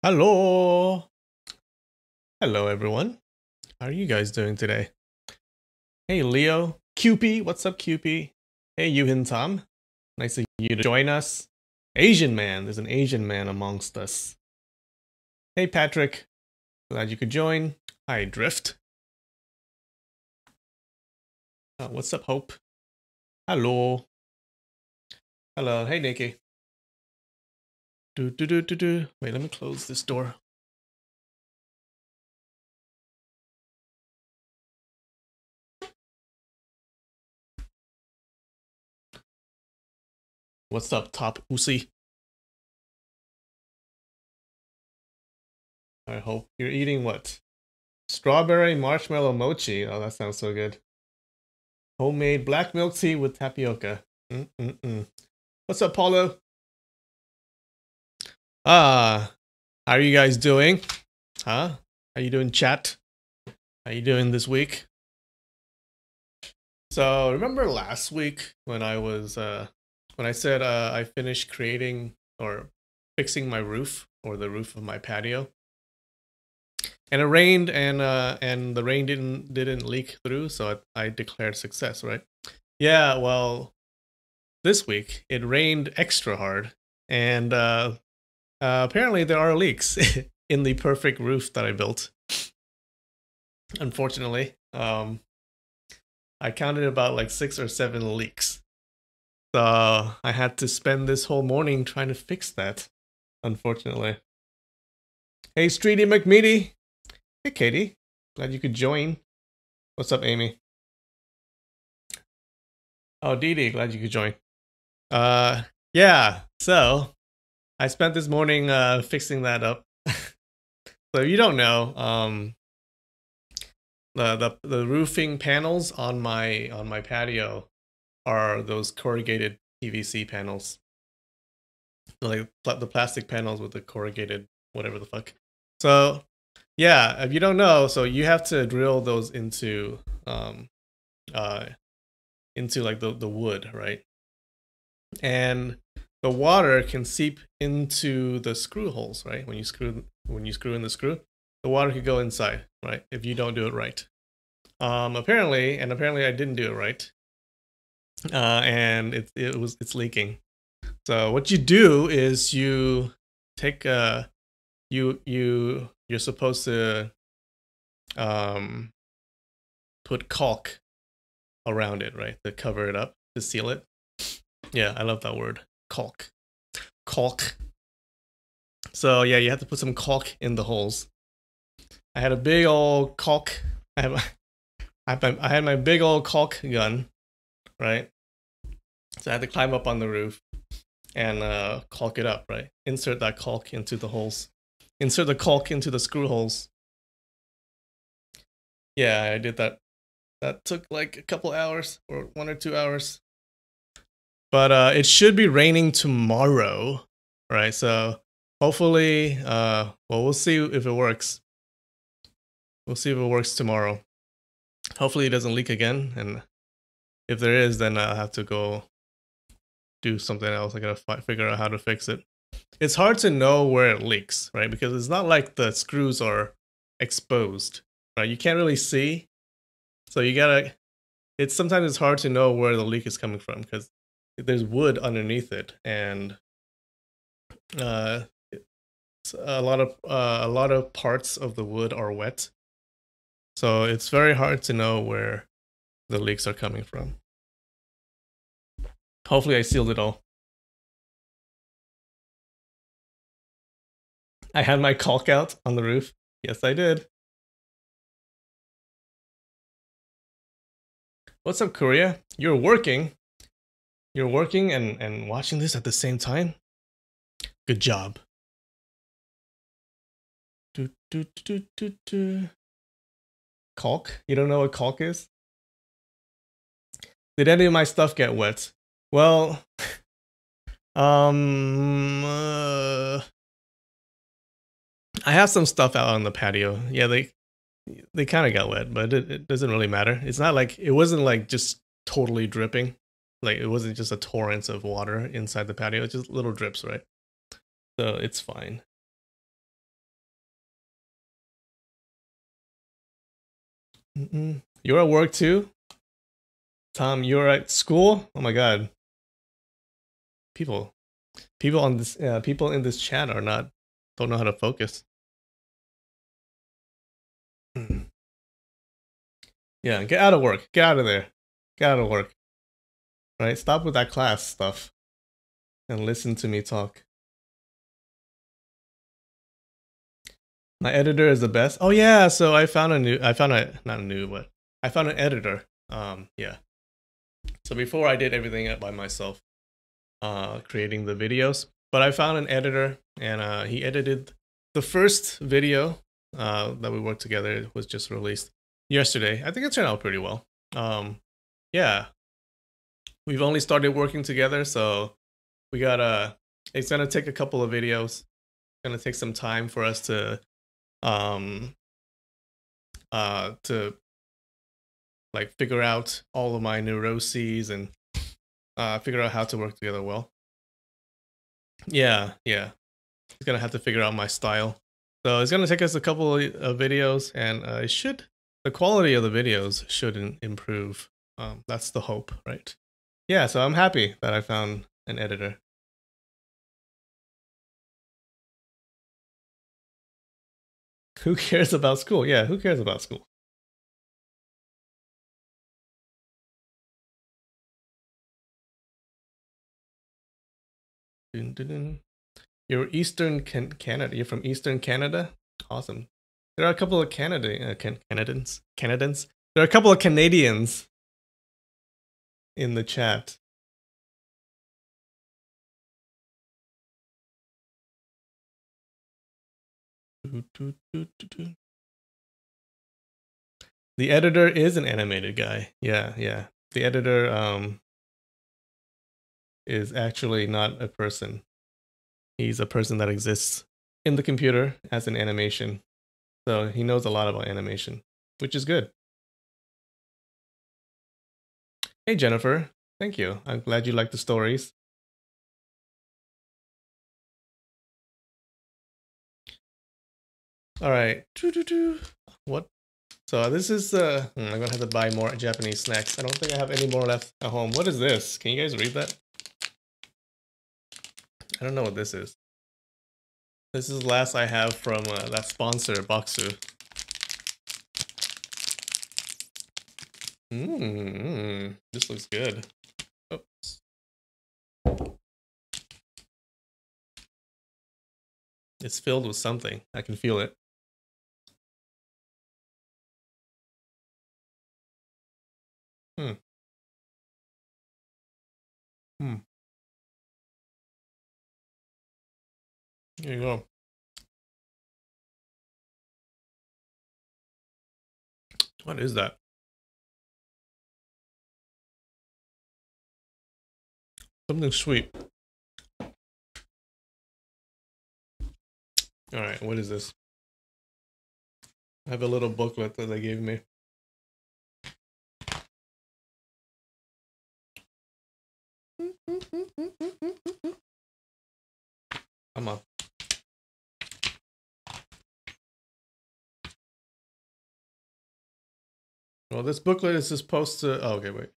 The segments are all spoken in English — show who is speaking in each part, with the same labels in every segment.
Speaker 1: Hello. Hello, everyone. How are you guys doing today? Hey, Leo. QP. What's up, QP? Hey, Yuhin Tom. Nice of you to join us. Asian man. There's an Asian man amongst us. Hey, Patrick. Glad you could join. Hi, Drift. What's up, Hope? Hello. Hello. Hey, Nikki. Wait, let me close this door. What's up, Top Uzi? I hope you're eating what? Strawberry marshmallow mochi. Oh, that sounds so good. Homemade black milk tea with tapioca. What's up, Paulo? How are you guys doing? Huh? How you doing, chat? How you doing this week? So remember last week when I was when I said I finished creating or fixing my roof or the roof of my patio, and it rained and the rain didn't leak through, so I declared success, right? Yeah, well, this week it rained extra hard, and apparently there are leaks in the perfect roof that I built. Unfortunately, I counted about like 6 or 7 leaks. So I had to spend this whole morning trying to fix that, unfortunately. Hey, Streety McMeady. Hey, Katie. Glad you could join. What's up, Amy? Oh, Dee Dee, glad you could join. Yeah, so I spent this morning fixing that up. So if you don't know, the roofing panels on my patio are those corrugated PVC panels, like the plastic panels with the corrugated whatever the fuck. So yeah, if you don't know, so you have to drill those into like the wood, right? And the water can seep into the screw holes, right? When you screw in the screw, the water could go inside, right? If you don't do it right. Apparently I didn't do it right. And it's leaking. So what you do is you take you're supposed to put caulk around it, right? To cover it up, to seal it. Yeah, I love that word. Caulk. Caulk. So yeah, you have to put some caulk in the holes. I had a big old caulk. I had my big old caulk gun, right? So I had to climb up on the roof and caulk it up, right? Insert that caulk into the holes. Insert the caulk into the screw holes. Yeah, I did that. That took like a couple hours or 1 or 2 hours. But it should be raining tomorrow, right? So hopefully, well, we'll see if it works. We'll see if it works tomorrow. Hopefully it doesn't leak again, and if there is, then I'll have to go do something else. I gotta figure out how to fix it. It's hard to know where it leaks, right? Because it's not like the screws are exposed, right? You can't really see, so you gotta. Sometimes it's hard to know where the leak is coming from because there's wood underneath it, and uh, a lot of parts of the wood are wet, so it's very hard to know where the leaks are coming from. Hopefully I sealed it all. I had my caulk out on the roof. Yes, I did. What's up, Korea? You're working and watching this at the same time. Good job. Caulk? You don't know what caulk is? Did any of my stuff get wet? Well, I have some stuff out on the patio. Yeah, they kind of got wet, but it doesn't really matter. It's not like it wasn't like just totally dripping. Like it wasn't just a torrent of water inside the patio. It's just little drips, right? So it's fine. You're at work too? Tom, you're at school? Oh my god. People on this people in this chat don't know how to focus. Yeah, get out of work. Get out of there. Get out of work. Right? Stop with that class stuff and listen to me talk. My editor is the best. Oh yeah, so I found an editor. Yeah. So before I did everything by myself, creating the videos, but I found an editor and he edited the first video that we worked together. It was just released yesterday. I think it turned out pretty well. Yeah. We've only started working together, so we gotta, it's gonna take a couple of videos. It's gonna take some time for us to like figure out all of my neuroses and figure out how to work together well. Yeah. He's gonna have to figure out my style. So it's gonna take us a couple of videos, and the quality of the videos should improve. That's the hope, right? Yeah, so I'm happy that I found an editor. Who cares about school? Yeah, who cares about school? Dun, dun, dun. You're Canada. You're from Eastern Canada. Awesome. There are a couple of Canadians. There are a couple of Canadians in the chat. The editor is an animated guy. Yeah. The editor is actually not a person. He's a person that exists in the computer as an animation. So he knows a lot about animation, which is good. Hey, Jennifer. Thank you. I'm glad you like the stories. All right. What? So this is, I'm gonna have to buy more Japanese snacks. I don't think I have any more left at home. What is this? Can you guys read that? I don't know what this is. This is the last I have from that sponsor, Boxu. This looks good. Oops. It's filled with something. I can feel it. Here you go. What is that? Something sweet. All right, what is this? I have a little booklet that they gave me. Come on. Well, this booklet is supposed to... Oh, okay, wait.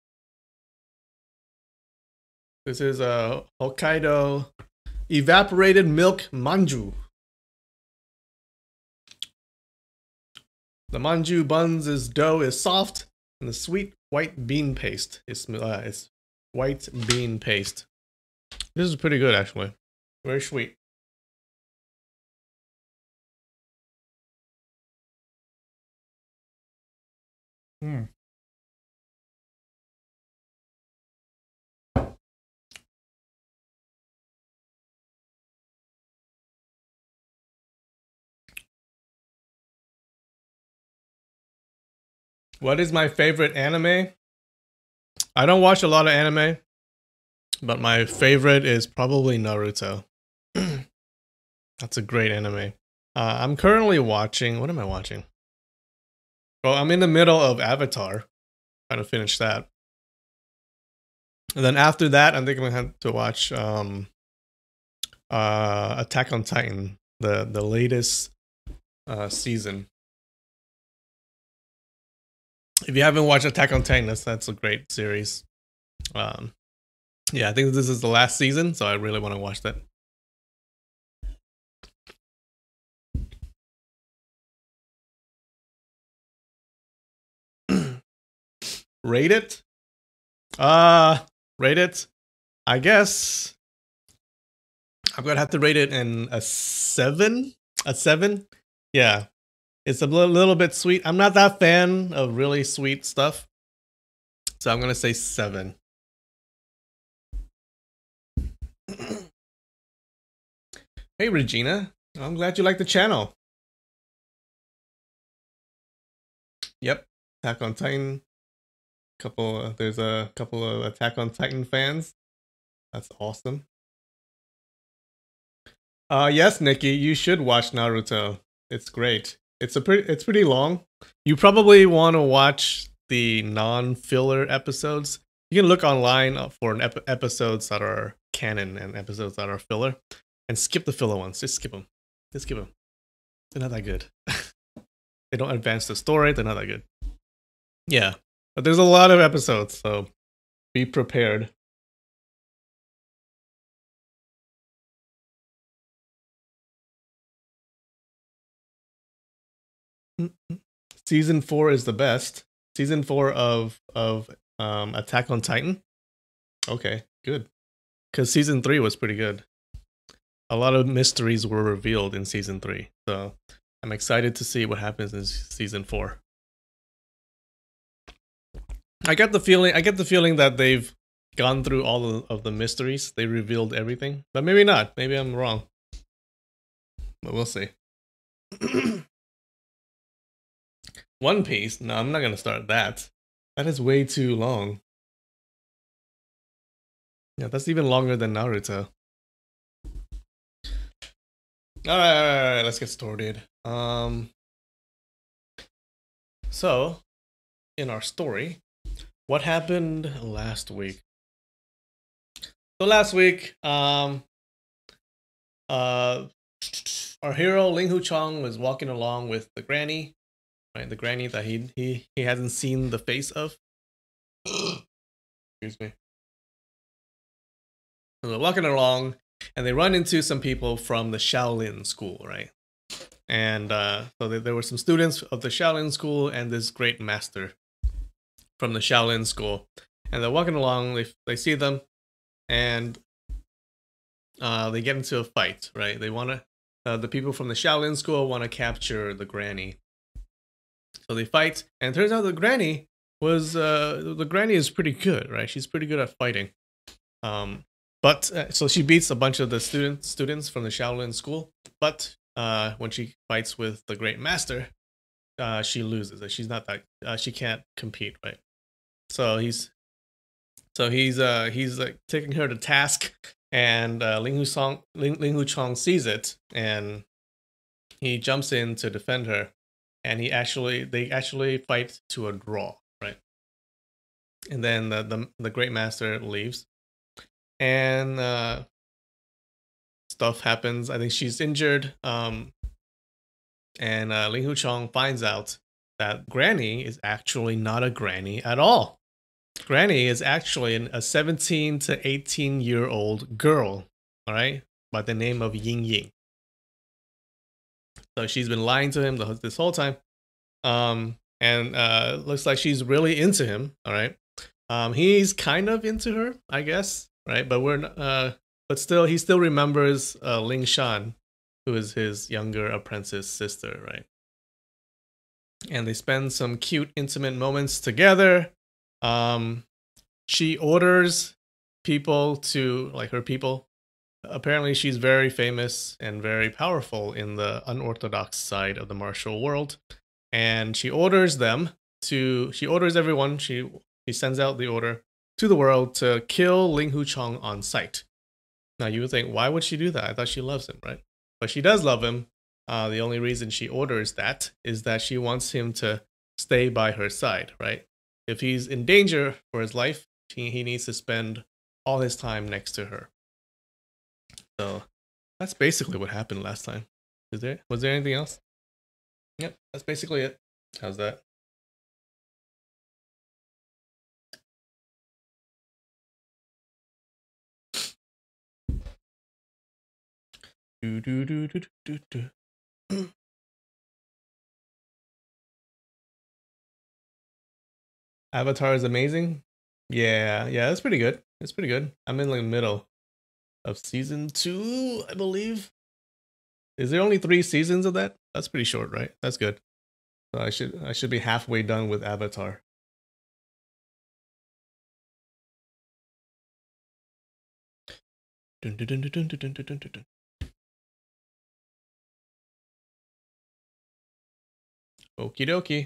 Speaker 1: This is a Hokkaido evaporated milk manju. The manju buns' dough is soft, and the sweet white bean paste is white bean paste. This is pretty good, actually. Very sweet. What is my favorite anime? I don't watch a lot of anime, but my favorite is probably Naruto. That's a great anime. I'm currently watching... What am I watching? Well, I'm in the middle of Avatar. Trying to finish that. And then after that, I think I'm gonna have to watch Attack on Titan, the latest season. If you haven't watched Attack on Titan, that's a great series. Yeah, I think this is the last season, so I really want to watch that. Rate it? Rate it? I guess I'm gonna have to rate it in a 7. A 7? Yeah. It's a little bit sweet. I'm not that fan of really sweet stuff. So I'm gonna say 7. Hey Regina. I'm glad you like the channel. Yep. Attack on Titan. There's a couple of Attack on Titan fans. That's awesome. Yes, Nikki, you should watch Naruto. It's great. It's pretty long. You probably want to watch the non-filler episodes. You can look online for episodes that are canon and episodes that are filler, and skip the filler ones. Just skip them. Just skip them. They're not that good. They don't advance the story. They're not that good. Yeah, but there's a lot of episodes, so be prepared. Season 4 is the best. Season 4 of Attack on Titan. Okay, good. Because season 3 was pretty good. A lot of mysteries were revealed in season 3, so I'm excited to see what happens in season 4. I get the feeling that they've gone through all of the mysteries. They revealed everything, but maybe not. Maybe I'm wrong. But we'll see. One Piece? No, I'm not gonna start that. That is way too long. Yeah, that's even longer than Naruto. Alright, let's get started. So, in our story, what happened last week? So last week, our hero Ling Hu Chong was walking along with the granny, right? The granny that he hasn't seen the face of. Excuse me. So they're walking along, and they run into some people from the Shaolin school, right? And so there were some students of the Shaolin school and this great master from the Shaolin school, and they're walking along. They see them, and they get into a fight, right? They want to. The people from the Shaolin school want to capture the granny, so they fight. And it turns out the granny is pretty good, right? She's pretty good at fighting. But so she beats a bunch of the students from the Shaolin school. But when she fights with the great master, she loses. She's not that. She can't compete, right? So he's like taking her to task, and Ling Hu Chong sees it, and he jumps in to defend her, and they actually fight to a draw, right? And then the great master leaves, and stuff happens. I think she's injured, and Ling Hu Chong finds out that Granny is actually not a granny at all. Granny is actually a 17 to 18-year-old girl, all right, by the name of Ying Ying. So she's been lying to him this whole time, and looks like she's really into him. All right, he's kind of into her, I guess, right? But still, he still remembers Ling Shan, who is his younger apprentice sister, right? And they spend some cute, intimate moments together. She orders people to, like, her people. Apparently she's very famous and very powerful in the unorthodox side of the martial world, and she orders everyone, she sends out the order to the world to kill Ling Hu Chong on sight. Now you would think, why would she do that? I thought she loves him, right? But she does love him. The only reason she orders that is that she wants him to stay by her side, right? If he's in danger for his life, he needs to spend all his time next to her. So that's basically what happened last time. Was there anything else? Yep, that's basically it. How's that? Do, do, do, do, do, do. Avatar is amazing. Yeah, yeah, that's pretty good. It's pretty good. I'm in like the middle of season 2, I believe. Is there only 3 seasons of that? That's pretty short, right? That's good. So I should be halfway done with Avatar. Dun, dun, dun, dun, dun, dun, dun, dun, dun. Okie dokie.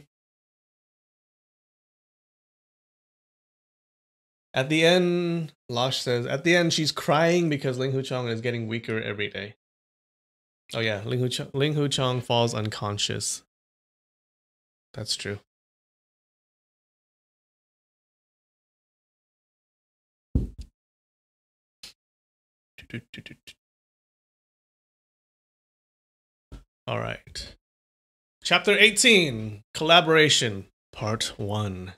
Speaker 1: At the end, Losh says, at the end, she's crying because Ling Hu Chong is getting weaker every day. Oh yeah, Ling Hu Chong falls unconscious. That's true. All right. Chapter 18, Collaboration, Part 1.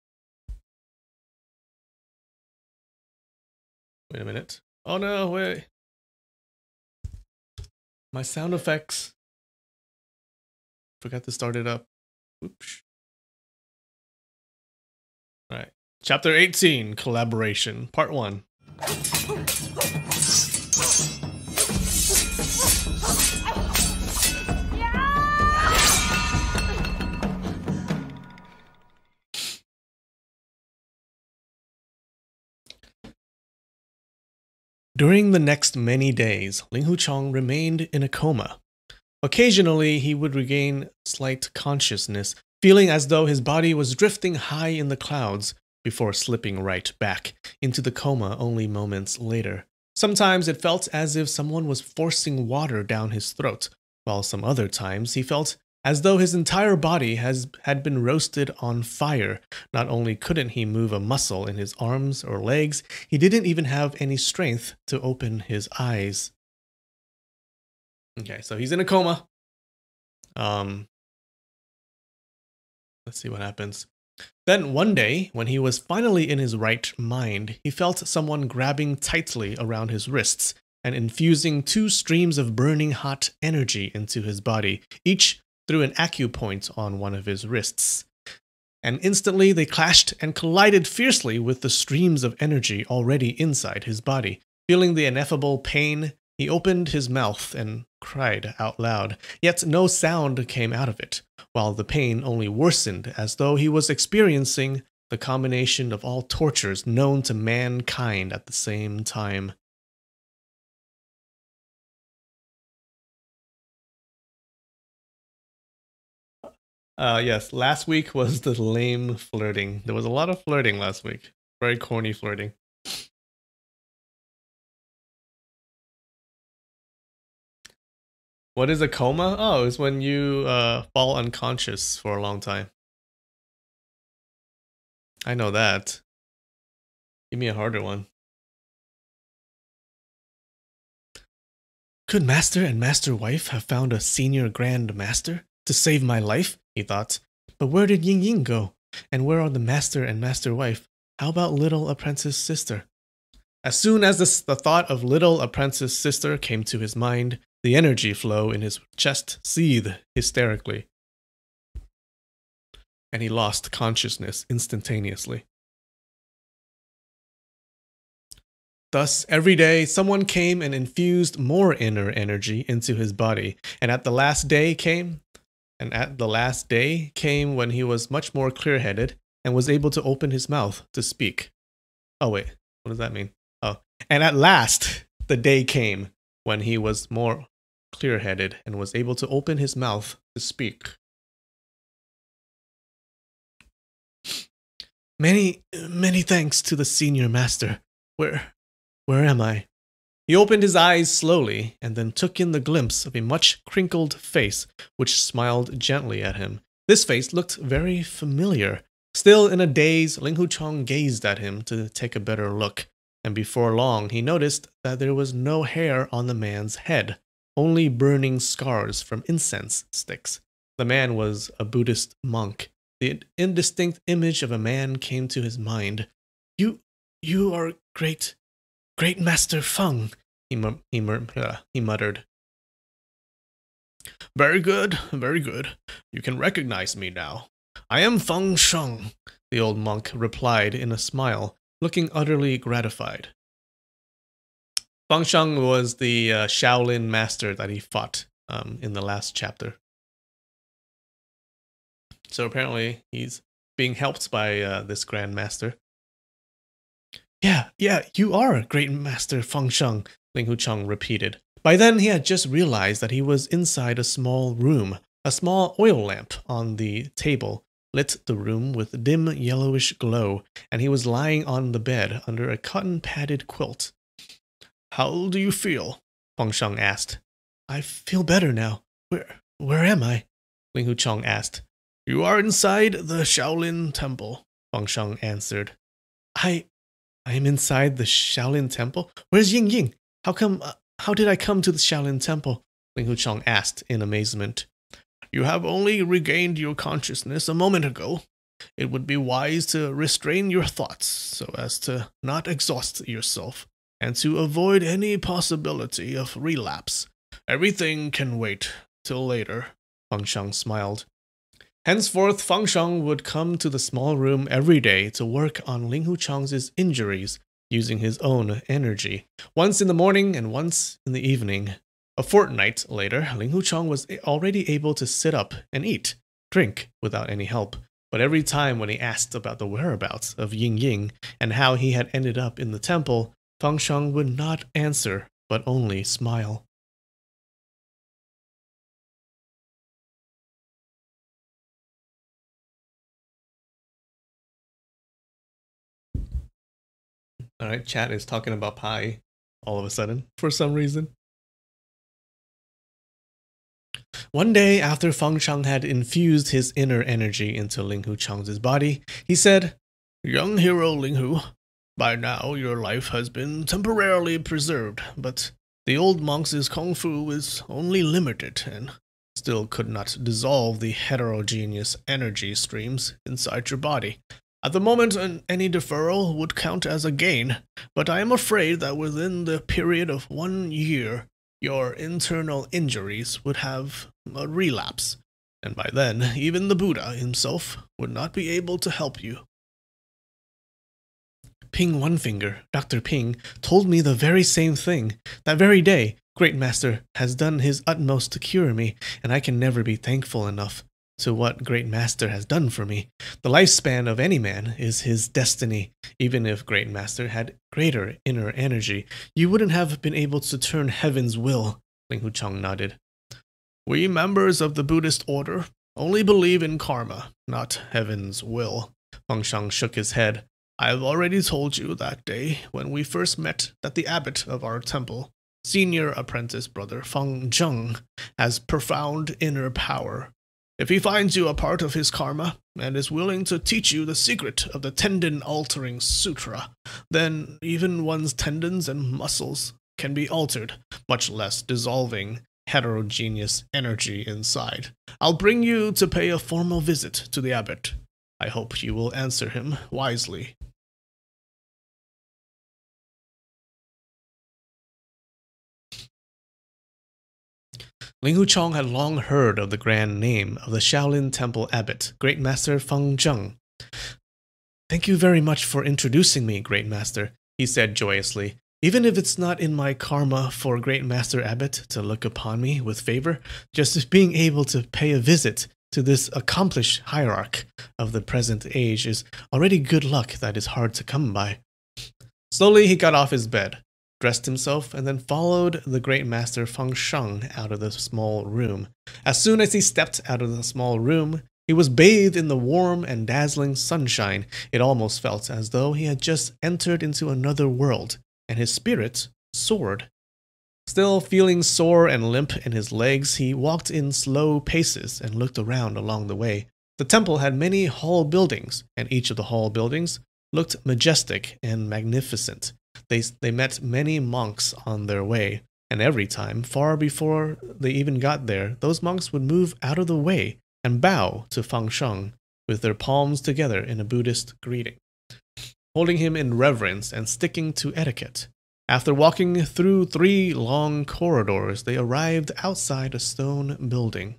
Speaker 1: Wait a minute. Oh no, wait. My sound effects. Forgot to start it up. Oops. All right. Chapter 18, Collaboration, Part 1. During the next many days, Ling Hu Chong remained in a coma. Occasionally, he would regain slight consciousness, feeling as though his body was drifting high in the clouds, before slipping right back into the coma only moments later. Sometimes it felt as if someone was forcing water down his throat, while some other times he felt as though his entire body had been roasted on fire. Not only couldn't he move a muscle in his arms or legs, he didn't even have any strength to open his eyes. Okay, so he's in a coma. Let's see what happens. Then one day, when he was finally in his right mind, he felt someone grabbing tightly around his wrists and infusing 2 streams of burning hot energy into his body, each through an acupoint on one of his wrists. And instantly they clashed and collided fiercely with the streams of energy already inside his body. Feeling the ineffable pain, he opened his mouth and cried out loud, yet no sound came out of it, while the pain only worsened as though he was experiencing the combination of all tortures known to mankind at the same time. Yes, last week was the lame flirting. There was a lot of flirting last week. Very corny flirting. What is a coma? Oh, it's when you fall unconscious for a long time. I know that. Give me a harder one. Could Master and Master Wife have found a senior Grand Master to save my life? He thought. But where did Ying Ying go? And where are the Master and Master Wife? How about Little Apprentice Sister? As soon as the thought of Little Apprentice Sister came to his mind, the energy flow in his chest seethed hysterically, and he lost consciousness instantaneously. Thus, every day, someone came and infused more inner energy into his body, and the last day came when he was much more clear-headed and was able to open his mouth to speak. Oh wait, what does that mean? Oh, and at last, the day came when he was more clear-headed and was able to open his mouth to speak. Many thanks to the senior master. Where am I? He opened his eyes slowly and then took in the glimpse of a much crinkled face which smiled gently at him. This face looked very familiar. Still in a daze, Ling Hu Chong gazed at him to take a better look, and before long he noticed that there was no hair on the man's head, only burning scars from incense sticks. The man was a Buddhist monk. The indistinct image of a man came to his mind. You are Great Master Feng, he muttered. Very good, very good. You can recognize me now. I am Feng Sheng, the old monk replied in a smile, looking utterly gratified. Feng Sheng was the Shaolin master that he fought in the last chapter. So apparently he's being helped by this Grand Master. Yeah, you are Great Master Feng Sheng, Ling Hucheng repeated. By then he had just realized that he was inside a small room. A small oil lamp on the table lit the room with dim yellowish glow, and he was lying on the bed under a cotton-padded quilt. How do you feel? Feng Sheng asked. I feel better now. Where am I? Ling Hucheng asked. You are inside the Shaolin Temple, Feng Sheng answered. I am inside the Shaolin Temple? Where's Ying Ying? How did I come to the Shaolin Temple? Ling Hucheng asked in amazement. You have only regained your consciousness a moment ago. It would be wise to restrain your thoughts so as to not exhaust yourself and to avoid any possibility of relapse. Everything can wait till later, Feng Sheng smiled. Henceforth, Feng Sheng would come to the small room every day to work on Ling Hucheng's injuries using his own energy, once in the morning and once in the evening. A fortnight later, Ling Hucheng was already able to sit up and eat, drink without any help. But every time when he asked about the whereabouts of Ying Ying and how he had ended up in the temple, Feng Sheng would not answer, but only smile. Alright, chat is talking about pie all of a sudden, for some reason. One day, after Feng Sheng had infused his inner energy into Ling Hucheng's body, he said, Young hero Ling Hu, by now your life has been temporarily preserved, but the old monk's kung fu is only limited and still could not dissolve the heterogeneous energy streams inside your body. At the moment, any deferral would count as a gain, but I am afraid that within the period of 1 year, your internal injuries would have a relapse, and by then, even the Buddha himself would not be able to help you. Ping One Finger, Dr. Ping, told me the very same thing. That very day, Great Master has done his utmost to cure me, and I can never be thankful enough to what Great Master has done for me. The lifespan of any man is his destiny. Even if Great Master had greater inner energy, you wouldn't have been able to turn heaven's will, Ling Hucheng nodded. We members of the Buddhist order only believe in karma, not heaven's will. Feng Sheng shook his head. I have already told you that day when we first met that the abbot of our temple, senior apprentice brother Feng Zheng, has profound inner power. If he finds you a part of his karma and is willing to teach you the secret of the tendon-altering sutra, then even one's tendons and muscles can be altered, much less dissolving heterogeneous energy inside. I'll bring you to pay a formal visit to the abbot. I hope you will answer him wisely. Ling Hucheng had long heard of the grand name of the Shaolin Temple abbot, Great Master Feng Zheng. Thank you very much for introducing me, Great Master, he said joyously. Even if it's not in my karma for Great Master Abbot to look upon me with favor, just being able to pay a visit to this accomplished hierarch of the present age is already good luck that is hard to come by. Slowly he got off his bed, dressed himself, and then followed the Great Master Feng Sheng out of the small room. As soon as he stepped out of the small room, he was bathed in the warm and dazzling sunshine. It almost felt as though he had just entered into another world, and his spirit soared. Still feeling sore and limp in his legs, he walked in slow paces and looked around along the way. The temple had many hall buildings, and each of the hall buildings looked majestic and magnificent. They met many monks on their way, and every time, far before they even got there, those monks would move out of the way and bow to Feng Sheng with their palms together in a Buddhist greeting, holding him in reverence and sticking to etiquette. After walking through 3 long corridors, they arrived outside a stone building.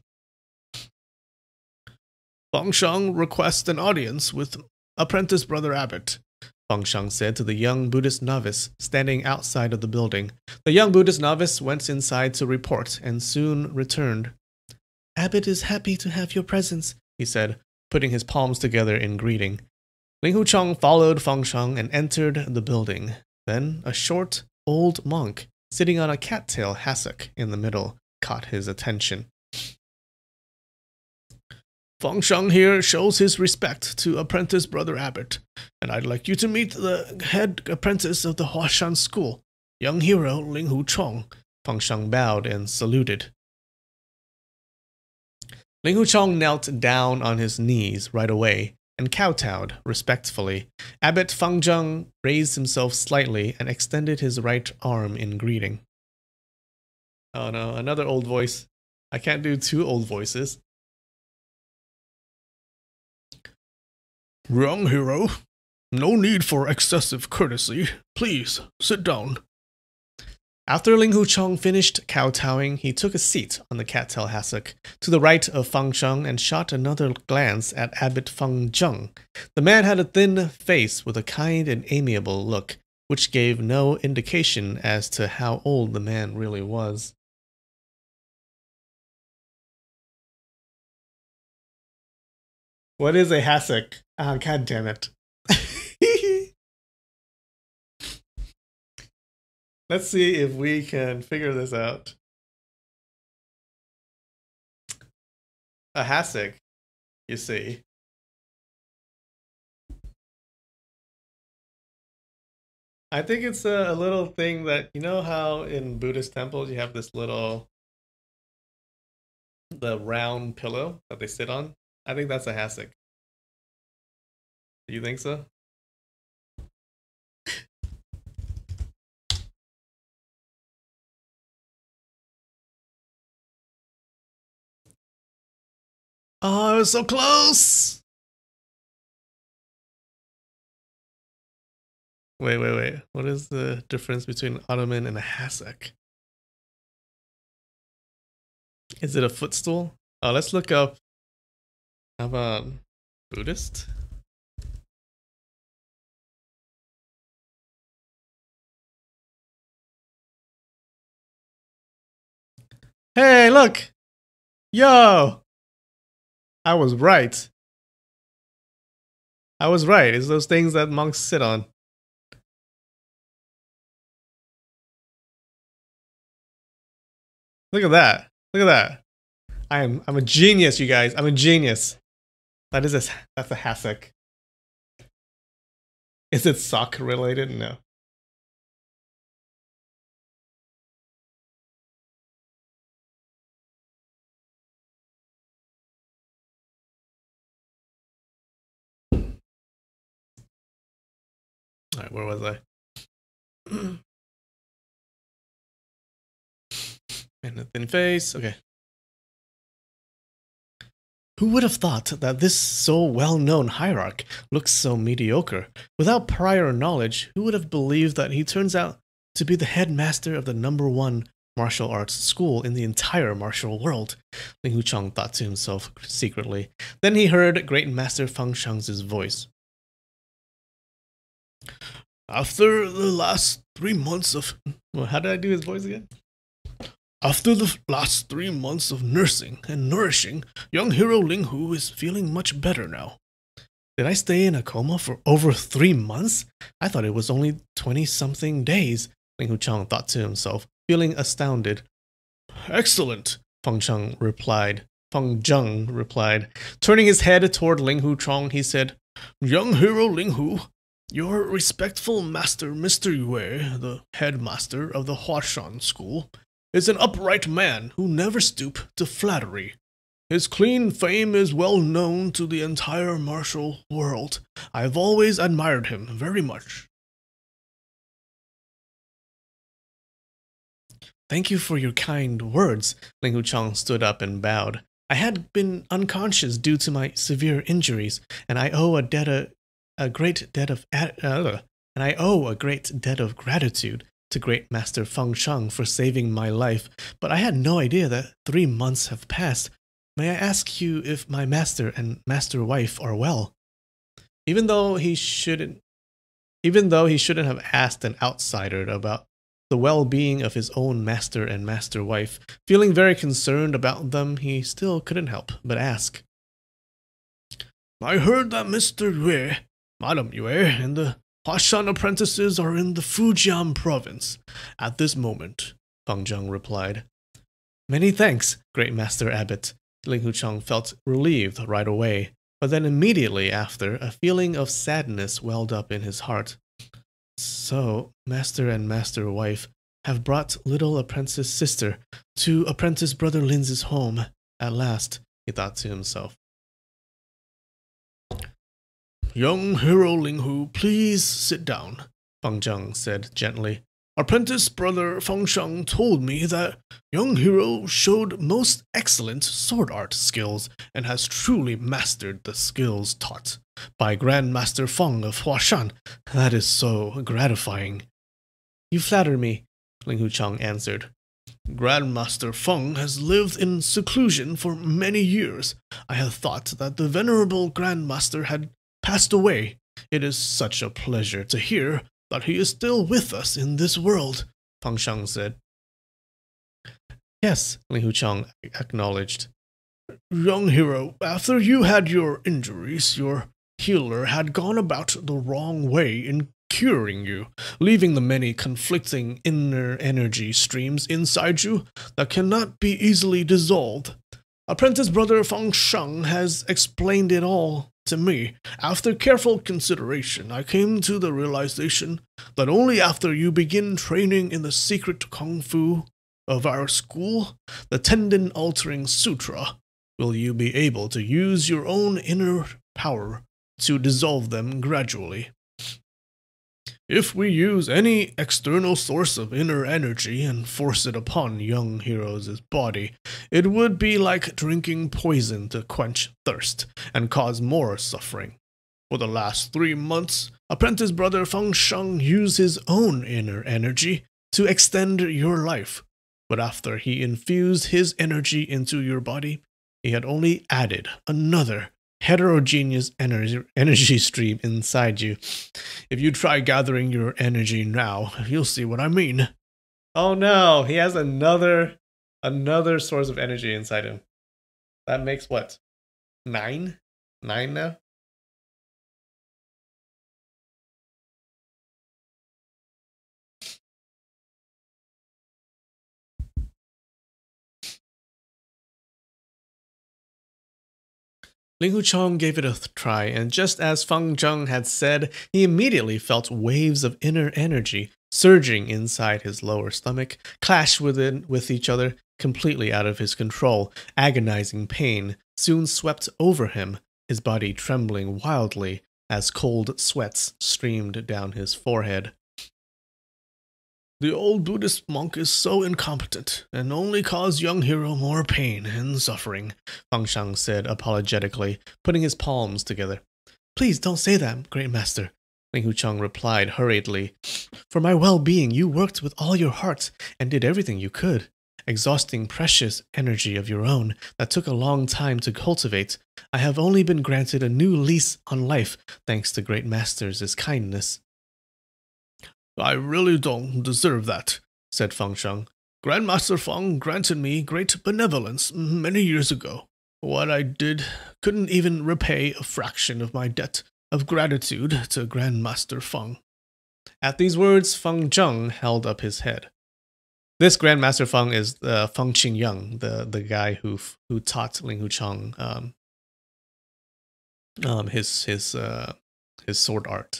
Speaker 1: Fang Shang requests an audience with apprentice Brother Abbot, Fang Shang said to the young Buddhist novice standing outside of the building. The young Buddhist novice went inside to report and soon returned. Abbot is happy to have your presence, he said, putting his palms together in greeting. Ling Huchong followed Fang Shang and entered the building. Then a short, old monk, sitting on a cattail hassock in the middle, caught his attention. Fang Shang here shows his respect to apprentice Brother Abbot, and I'd like you to meet the head apprentice of the Huashan School, young hero Ling Huchong. Fang Shang bowed and saluted. Ling Huchong knelt down on his knees right away and kowtowed respectfully. Abbot Fang Zheng raised himself slightly and extended his right arm in greeting. Oh no, another old voice. I can't do 2 old voices. Young hero, no need for excessive courtesy. Please, sit down. After Ling Huchong finished kowtowing, he took a seat on the cattail hassock to the right of Fang Shang and shot another glance at Abbot Fang Zheng. The man had a thin face with a kind and amiable look, which gave no indication as to how old the man really was. What is a hassock? Ah, god damn it. Let's see if we can figure this out. A hassock, you see. I think it's a little thing that, you know how in Buddhist temples you have this little, the round pillow that they sit on? I think that's a hassock. Do you think so? Oh, I was so close! Wait. What is the difference between an ottoman and a hassock? Is it a footstool? Oh, let's look up. How about Buddhist? Hey, look! Yo! I was right. I was right. It's those things that monks sit on. Look at that. Look at that. I'm a genius, you guys. I'm a genius. That's a hassock. Is it sock related? No. Alright, where was I? And a thin face. Okay. Who would have thought that this so well-known hierarch looks so mediocre? Without prior knowledge, who would have believed that he turns out to be the headmaster of the #1 martial arts school in the entire martial world? Ling Huchong thought to himself secretly. Then he heard Great Master Fang Shang's voice. After the last 3 months of... Well, how did I do his voice again? After the last 3 months of nursing and nourishing, young hero Ling Hu is feeling much better now. Did I stay in a coma for over 3 months? I thought it was only 20-something days, Ling Huchong thought to himself, feeling astounded. Excellent, Fang Zheng replied. Turning his head toward Ling Huchong, he said, Young hero Ling Hu, your respectful master, Mr. Yue, the headmaster of the Huashan School, is an upright man who never stooped to flattery. His clean fame is well known to the entire martial world. I've always admired him very much. Thank you for your kind words. Ling Huchong stood up and bowed. I had been unconscious due to my severe injuries, and I owe a great debt of gratitude to Great Master Feng Shang for saving my life, but I had no idea that 3 months have passed. May I ask you if my master and master wife are well? Even though he shouldn't have asked an outsider about the well-being of his own master and master wife, feeling very concerned about them, he still couldn't help but ask. I heard that Mr. Yue, Madame Yue, and the Huashan apprentices are in the Fujian province at this moment, Feng Zheng replied. Many thanks, Great Master Abbot. Ling Hucheng felt relieved right away, but then immediately after, a feeling of sadness welled up in his heart. So, master and master wife have brought little apprentice sister to apprentice brother Lin's home at last, he thought to himself. Young hero Linghu, please sit down, Feng Zheng said gently. Apprentice brother Feng Shang told me that young hero showed most excellent sword art skills and has truly mastered the skills taught by Grandmaster Feng of Huashan. That is so gratifying. You flatter me, Ling Hucheng answered. Grandmaster Feng has lived in seclusion for many years. I had thought that the venerable Grandmaster had passed away. It is such a pleasure to hear that he is still with us in this world, Feng Shang said. Yes, Ling Hucheng acknowledged. Young hero, after you had your injuries, your healer had gone about the wrong way in curing you, leaving the many conflicting inner energy streams inside you that cannot be easily dissolved. Apprentice brother Feng Shang has explained it all to me. After careful consideration, I came to the realization that only after you begin training in the secret kung fu of our school, the Tendon Altering Sutra, will you be able to use your own inner power to dissolve them gradually. If we use any external source of inner energy and force it upon young hero's body, it would be like drinking poison to quench thirst and cause more suffering. For the last 3 months, apprentice brother Feng Shang used his own inner energy to extend your life, but after he infused his energy into your body, he had only added another heterogeneous energy stream inside you. If you try gathering your energy now, you'll see what I mean. Oh no, he has another source of energy inside him. That makes what? 9? 9 now? Ling Hucheng gave it a try, and just as Feng Zheng had said, he immediately felt waves of inner energy surging inside his lower stomach, clash with each other, completely out of his control. Agonizing pain soon swept over him, his body trembling wildly as cold sweats streamed down his forehead. The old Buddhist monk is so incompetent and only caused young hero more pain and suffering, Feng Shang said apologetically, putting his palms together. Please don't say that, Great Master, Ling Hucheng replied hurriedly. For my well-being, you worked with all your heart and did everything you could, exhausting precious energy of your own that took a long time to cultivate. I have only been granted a new lease on life thanks to Great Master's kindness. I really don't deserve that, said Feng Shang. Grandmaster Feng granted me great benevolence many years ago. What I did couldn't even repay a fraction of my debt of gratitude to Grandmaster Feng. At these words, Feng Zheng held up his head. This Grandmaster Feng is Feng Qingyang, the guy who taught Ling Hucheng his sword art.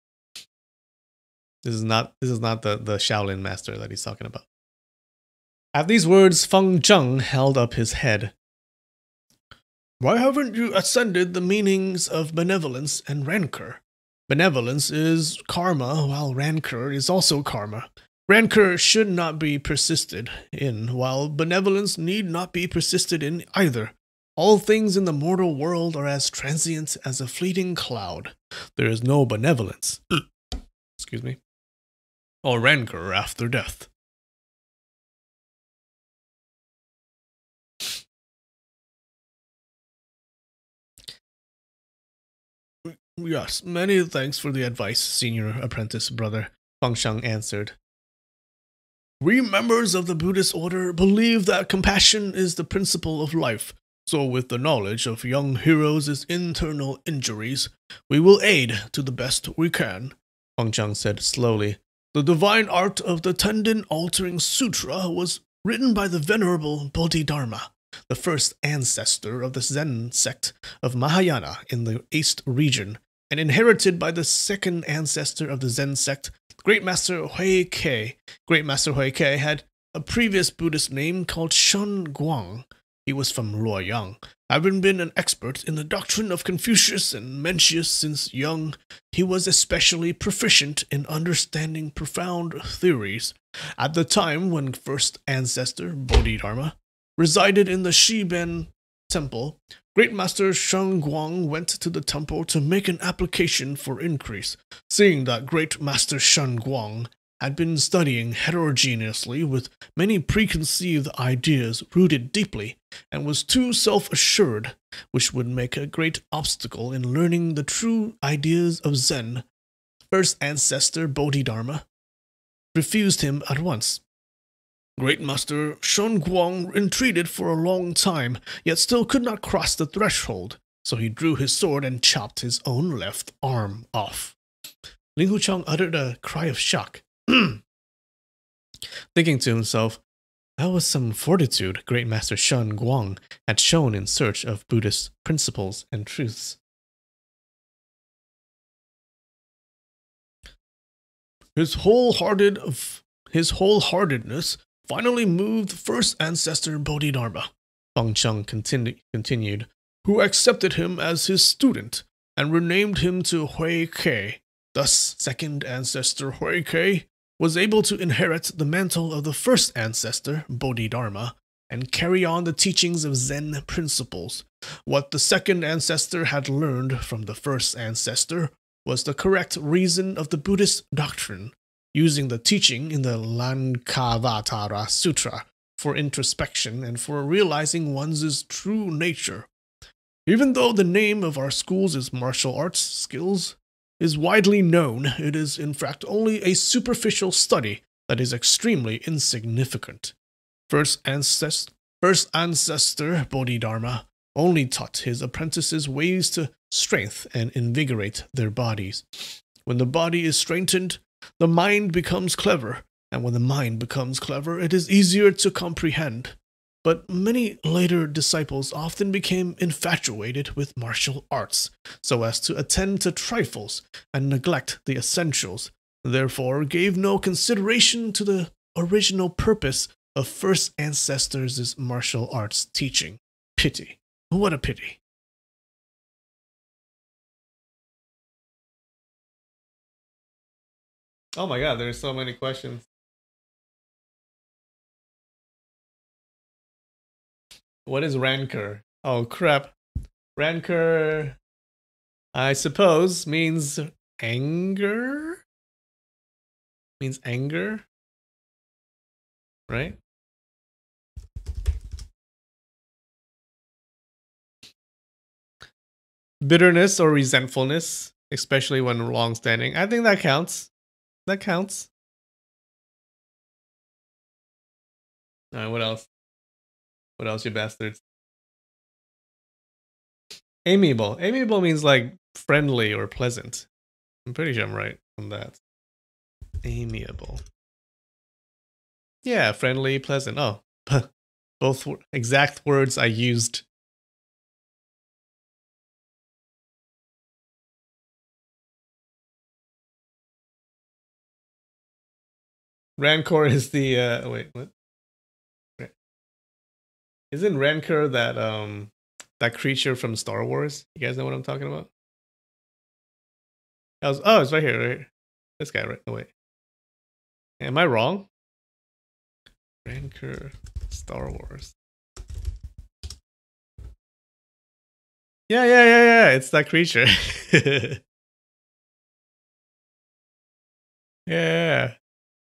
Speaker 1: This is not the Shaolin master that he's talking about. At these words, Feng Zheng held up his head. Why haven't you ascended the meanings of benevolence and rancor? Benevolence is karma, while rancor is also karma. Rancor should not be persisted in, while benevolence need not be persisted in either. All things in the mortal world are as transient as a fleeting cloud. There is no benevolence. Excuse me. or rancor after death. Yes, many thanks for the advice, senior apprentice brother, Fang Sheng answered. We members of the Buddhist order believe that compassion is the principle of life. So with the knowledge of young heroes' internal injuries, we will aid to the best we can, Fang Sheng said slowly. The divine art of the tendon-altering sutra was written by the venerable Bodhidharma, the first ancestor of the Zen sect of Mahayana in the East region, and inherited by the second ancestor of the Zen sect, Great Master Hui Kei. Great Master Hui Kei had a previous Buddhist name called Shen Guang. He was from Luoyang. Having been an expert in the doctrine of Confucius and Mencius since young, he was especially proficient in understanding profound theories. At the time when first ancestor Bodhidharma resided in the Shiben temple, Great Master Shen Guang went to the temple to make an application for increase. Seeing that Great Master Shen Guang had been studying heterogeneously with many preconceived ideas rooted deeply, and was too self-assured, which would make a great obstacle in learning the true ideas of Zen, first ancestor Bodhidharma refused him at once. Great Master Shen Guang entreated for a long time, yet still could not cross the threshold, so he drew his sword and chopped his own left arm off. Ling Hucheng uttered a cry of shock, thinking to himself, that was some fortitude Great Master Shen Guang had shown in search of Buddhist principles and truths. His wholeheartedness finally moved first ancestor Bodhidharma, Fang Sheng continued, who accepted him as his student and renamed him to Hui Kei. Thus, second ancestor Hui Kei was able to inherit the mantle of the first ancestor, Bodhidharma, and carry on the teachings of Zen principles. What the second ancestor had learned from the first ancestor was the correct reason of the Buddhist doctrine, using the teaching in the Lankavatara Sutra for introspection and for realizing one's true nature. Even though the name of our schools is martial arts skills, is widely known, it is in fact only a superficial study that is extremely insignificant. First ancestor Bodhidharma only taught his apprentices ways to strengthen and invigorate their bodies. When the body is strengthened, the mind becomes clever, and when the mind becomes clever, it is easier to comprehend. But many later disciples often became infatuated with martial arts, so as to attend to trifles and neglect the essentials, therefore gave no consideration to the original purpose of first ancestors' martial arts teaching. Pity. What a pity. Oh my god, there's so many questions. What is rancor? Oh crap. Rancor, I suppose, means anger? Means anger? Right? Bitterness or resentfulness, especially when long-standing. I think that counts. That counts. Alright, what else? What else, you bastards? Amiable. Amiable means like friendly or pleasant. I'm pretty sure I'm right on that. Amiable. Yeah, friendly, pleasant. Oh, both exact words I used. Rancor is the wait, what? Isn't Rancor that creature from Star Wars? You guys know what I'm talking about? Oh, it's right here, right here. This guy, right? Oh, wait. Am I wrong? Rancor, Star Wars. Yeah. It's that creature. Yeah.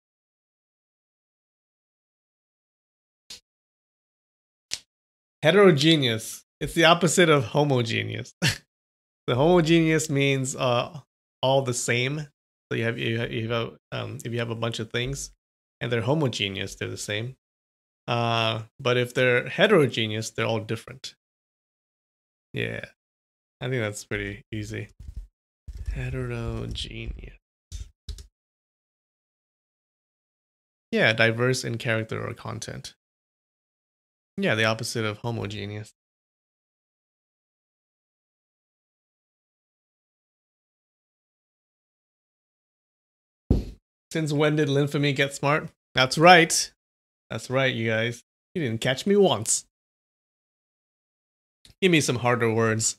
Speaker 1: Heterogeneous. It's the opposite of homogeneous. The homogeneous means all the same. So if you have a bunch of things and they're homogeneous, they're the same. But if they're heterogeneous, they're all different. Yeah, I think that's pretty easy. Heterogeneous. Yeah, diverse in character or content. Yeah, the opposite of homogeneous. Since when did Lymphamy get smart? That's right. That's right, you guys. You didn't catch me once. Give me some harder words.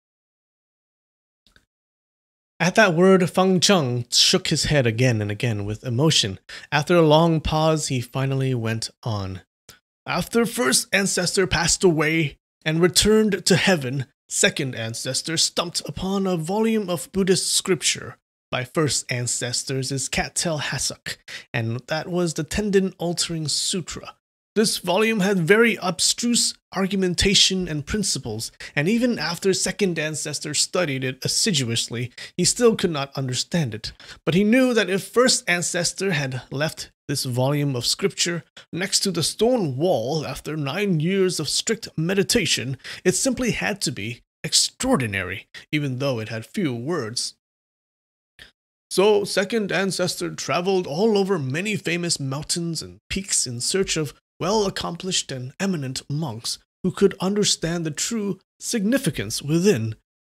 Speaker 1: At that word, Feng Cheng shook his head again and again with emotion. After a long pause, he finally went on. After first ancestor passed away and returned to heaven, second ancestor stumped upon a volume of Buddhist scripture. My first ancestors is Cat-tail Hasuk, and that was the Tendon-altering Sutra. This volume had very abstruse argumentation and principles, and even after second ancestor studied it assiduously, he still could not understand it. But he knew that if first ancestor had left this volume of scripture next to the stone wall after 9 years of strict meditation, it simply had to be extraordinary, even though it had few words. So, second ancestor traveled all over many famous mountains and peaks in search of well-accomplished and eminent monks who could understand the true significance within.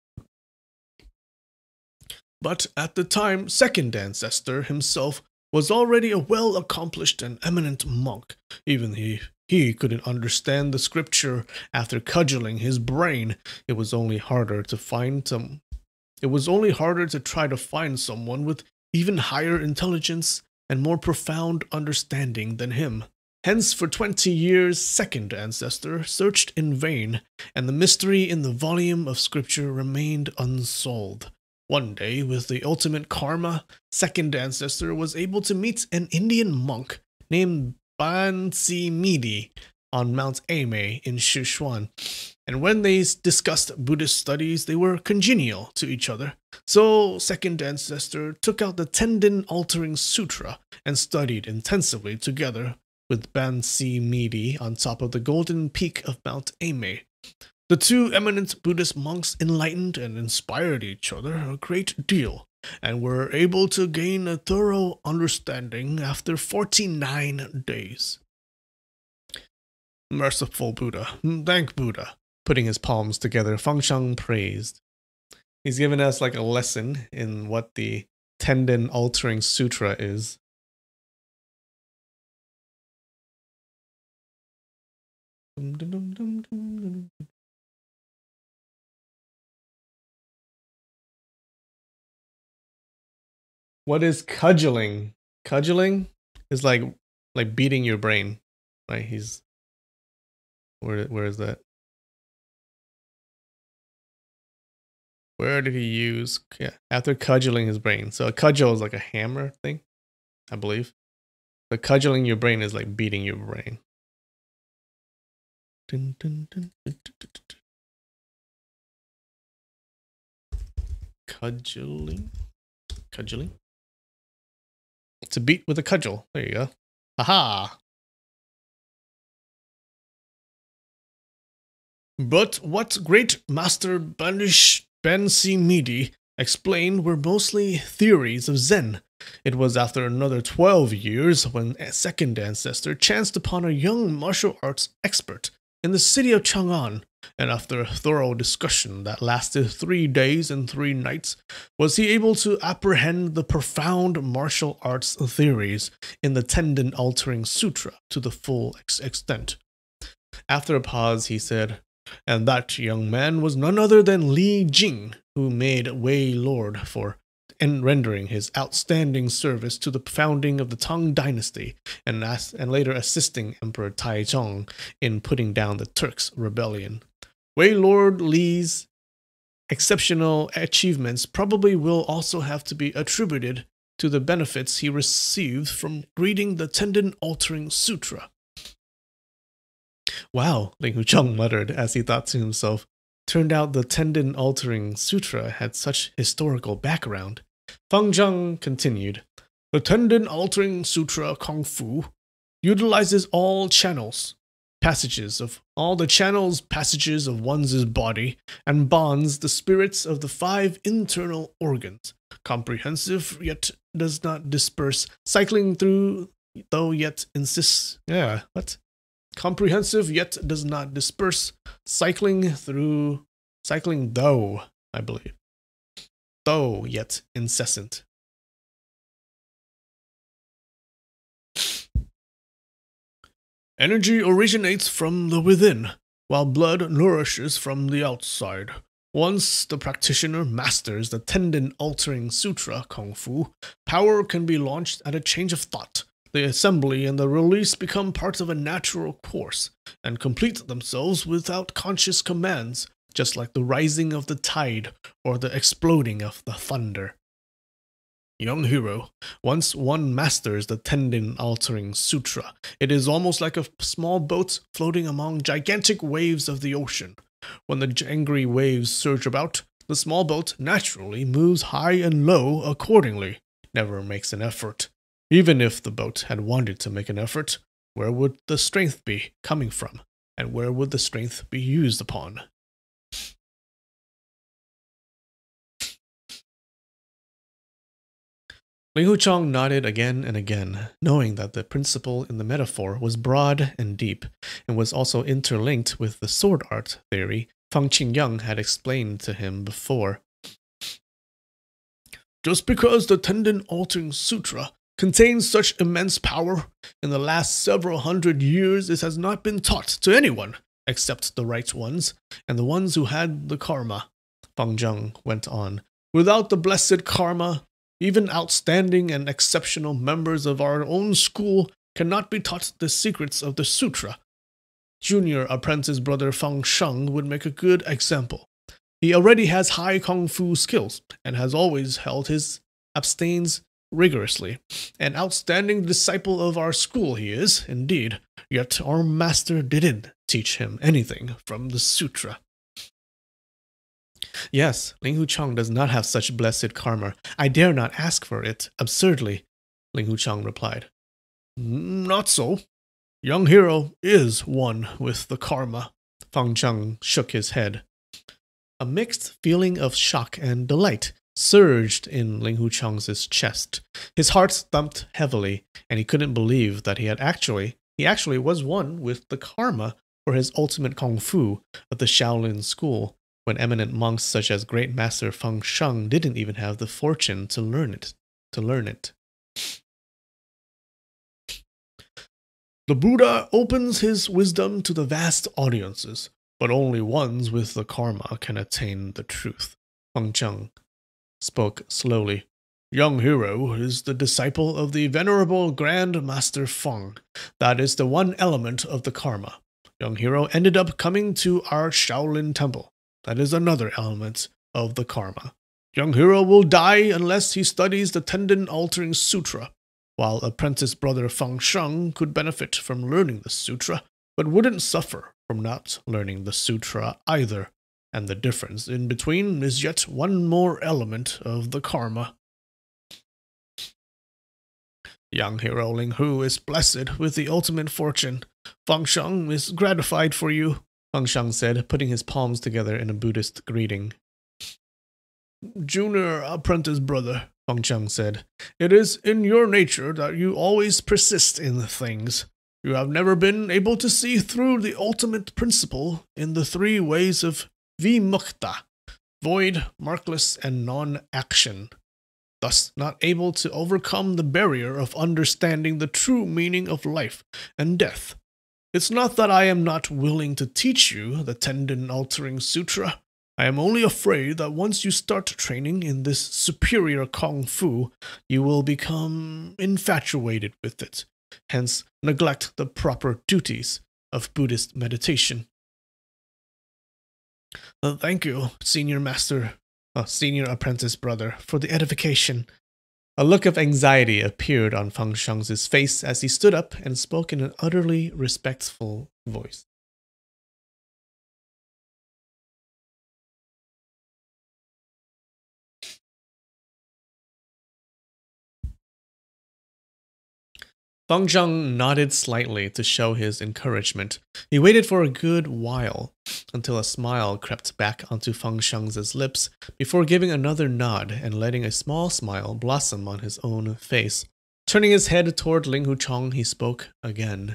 Speaker 1: But at the time, second ancestor himself was already a well-accomplished and eminent monk. Even he couldn't understand the scripture after cudgeling his brain. It was only harder to try to find someone with even higher intelligence and more profound understanding than him. Hence, for 20 years, second ancestor searched in vain, and the mystery in the volume of scripture remained unsolved. One day, with the ultimate karma, second ancestor was able to meet an Indian monk named Bansi Midi on Mount Ame in Sichuan. And when they discussed Buddhist studies, they were congenial to each other. So, second ancestor took out the Tendon-altering Sutra and studied intensively together with Bansi Midi on top of the golden peak of Mount Ame. The two eminent Buddhist monks enlightened and inspired each other a great deal, and were able to gain a thorough understanding after 49 days. Merciful Buddha, thank Buddha. Putting his palms together, Feng Cheng praised. He's given us like a lesson in what the Tendon-altering Sutra is. What is cudgeling? Cudgeling is like beating your brain, right? Where is that? Where did he use? Yeah, after cudgeling his brain. So a cudgel is like a hammer thing, I believe. But cudgeling your brain is like beating your brain. Dun, dun, dun, dun, dun, dun, dun. Cudgeling. To beat with a cudgel. There you go. Aha! But what great master Bansi Midi explained were mostly theories of Zen. It was after another 12 years when a second ancestor chanced upon a young martial arts expert in the city of Chang'an, and after a thorough discussion that lasted 3 days and 3 nights, was he able to apprehend the profound martial arts theories in the Tendon-altering Sutra to the full extent. After a pause, he said, and that young man was none other than Li Jing, who made Wei Lord for rendering his outstanding service to the founding of the Tang dynasty, and later assisting Emperor Taizong in putting down the Turks' rebellion. Wei Lord Li's exceptional achievements probably will also have to be attributed to the benefits he received from reading the Tendon-altering Sutra. Wow, Ling Hucheng muttered as he thought to himself. Turned out the tendon-altering sutra had such historical background. Feng Zheng continued. The tendon-altering sutra Kung Fu utilizes all passages of one's body, and bonds the spirits of the 5 internal organs. Comprehensive yet does not disperse, cycling through though yet insists. Yeah, what? Comprehensive yet does not disperse, cycling though, I believe. Though yet incessant. Energy originates from the within, while blood nourishes from the outside. Once the practitioner masters the tendon-altering sutra Kung Fu, power can be launched at a change of thought. The assembly and the release become parts of a natural course, and complete themselves without conscious commands, just like the rising of the tide or the exploding of the thunder. Young hero, once one masters the tendon-altering sutra, it is almost like a small boat floating among gigantic waves of the ocean. When the angry waves surge about, the small boat naturally moves high and low accordingly, never makes an effort. Even if the boat had wanted to make an effort, where would the strength be coming from, and where would the strength be used upon? Ling Hucheng nodded again and again, knowing that the principle in the metaphor was broad and deep, and was also interlinked with the sword art theory Feng Qingyang had explained to him before. Just because the tendon-altering sutra contains such immense power, in the last several hundred years it has not been taught to anyone, except the right ones, and the ones who had the karma, Feng Zheng went on. Without the blessed karma, even outstanding and exceptional members of our own school cannot be taught the secrets of the sutra. Junior apprentice brother Feng Sheng would make a good example. He already has high kung fu skills and has always held his abstains rigorously. An outstanding disciple of our school he is, indeed, yet our master didn't teach him anything from the sutra. Yes, Ling Hucheng does not have such blessed karma. I dare not ask for it, absurdly, Ling Hucheng replied. Not so. Young hero is one with the karma. Feng Zheng shook his head. A mixed feeling of shock and delight surged in Ling Hucheng's chest. His heart thumped heavily, and he couldn't believe that he actually was one with the karma for his ultimate kung fu of the Shaolin school, when eminent monks such as Great Master Feng Sheng didn't even have the fortune to learn it. The Buddha opens his wisdom to the vast audiences, but only ones with the karma can attain the truth. Feng Zheng spoke slowly. Young hero is the disciple of the venerable Grand Master Feng. That is the one element of the karma. Young hero ended up coming to our Shaolin temple. That is another element of the karma. Young hero will die unless he studies the tendon-altering sutra, while apprentice brother Feng Sheng could benefit from learning the sutra, but wouldn't suffer from not learning the sutra either, and the difference in between is yet one more element of the karma. Young hero Ling Hu is blessed with the ultimate fortune. Feng Sheng is gratified for you, Feng Sheng said, putting his palms together in a Buddhist greeting. Junior apprentice brother, Feng Sheng said, it is in your nature that you always persist in things. You have never been able to see through the ultimate principle in the 3 ways of vimukta, void, markless, and non-action, thus not able to overcome the barrier of understanding the true meaning of life and death. It's not that I am not willing to teach you the tendon-altering sutra. I am only afraid that once you start training in this superior kung fu, you will become infatuated with it, hence neglect the proper duties of Buddhist meditation. Thank you, senior apprentice brother, for the edification. A look of anxiety appeared on Feng Sheng's face as he stood up and spoke in an utterly respectful voice. Feng Zheng nodded slightly to show his encouragement. He waited for a good while, until a smile crept back onto Feng Zheng's lips, before giving another nod and letting a small smile blossom on his own face. Turning his head toward Ling Huchong, he spoke again.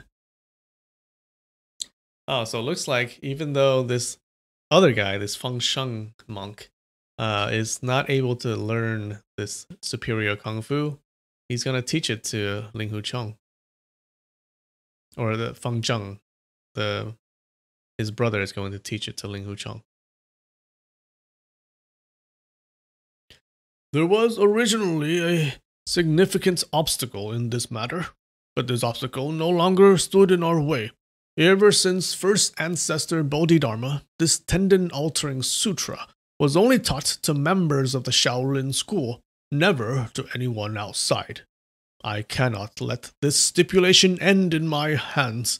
Speaker 1: Oh, so it looks like even though this other guy, this Feng Zheng monk, is not able to learn this superior kung fu, he's gonna teach it to Ling Huchong. Or the Feng Zheng, his brother is going to teach it to Ling Huchong. There was originally a significant obstacle in this matter, but this obstacle no longer stood in our way. Ever since first ancestor Bodhidharma, this tendon-altering sutra was only taught to members of the Shaolin school, never to anyone outside. I cannot let this stipulation end in my hands.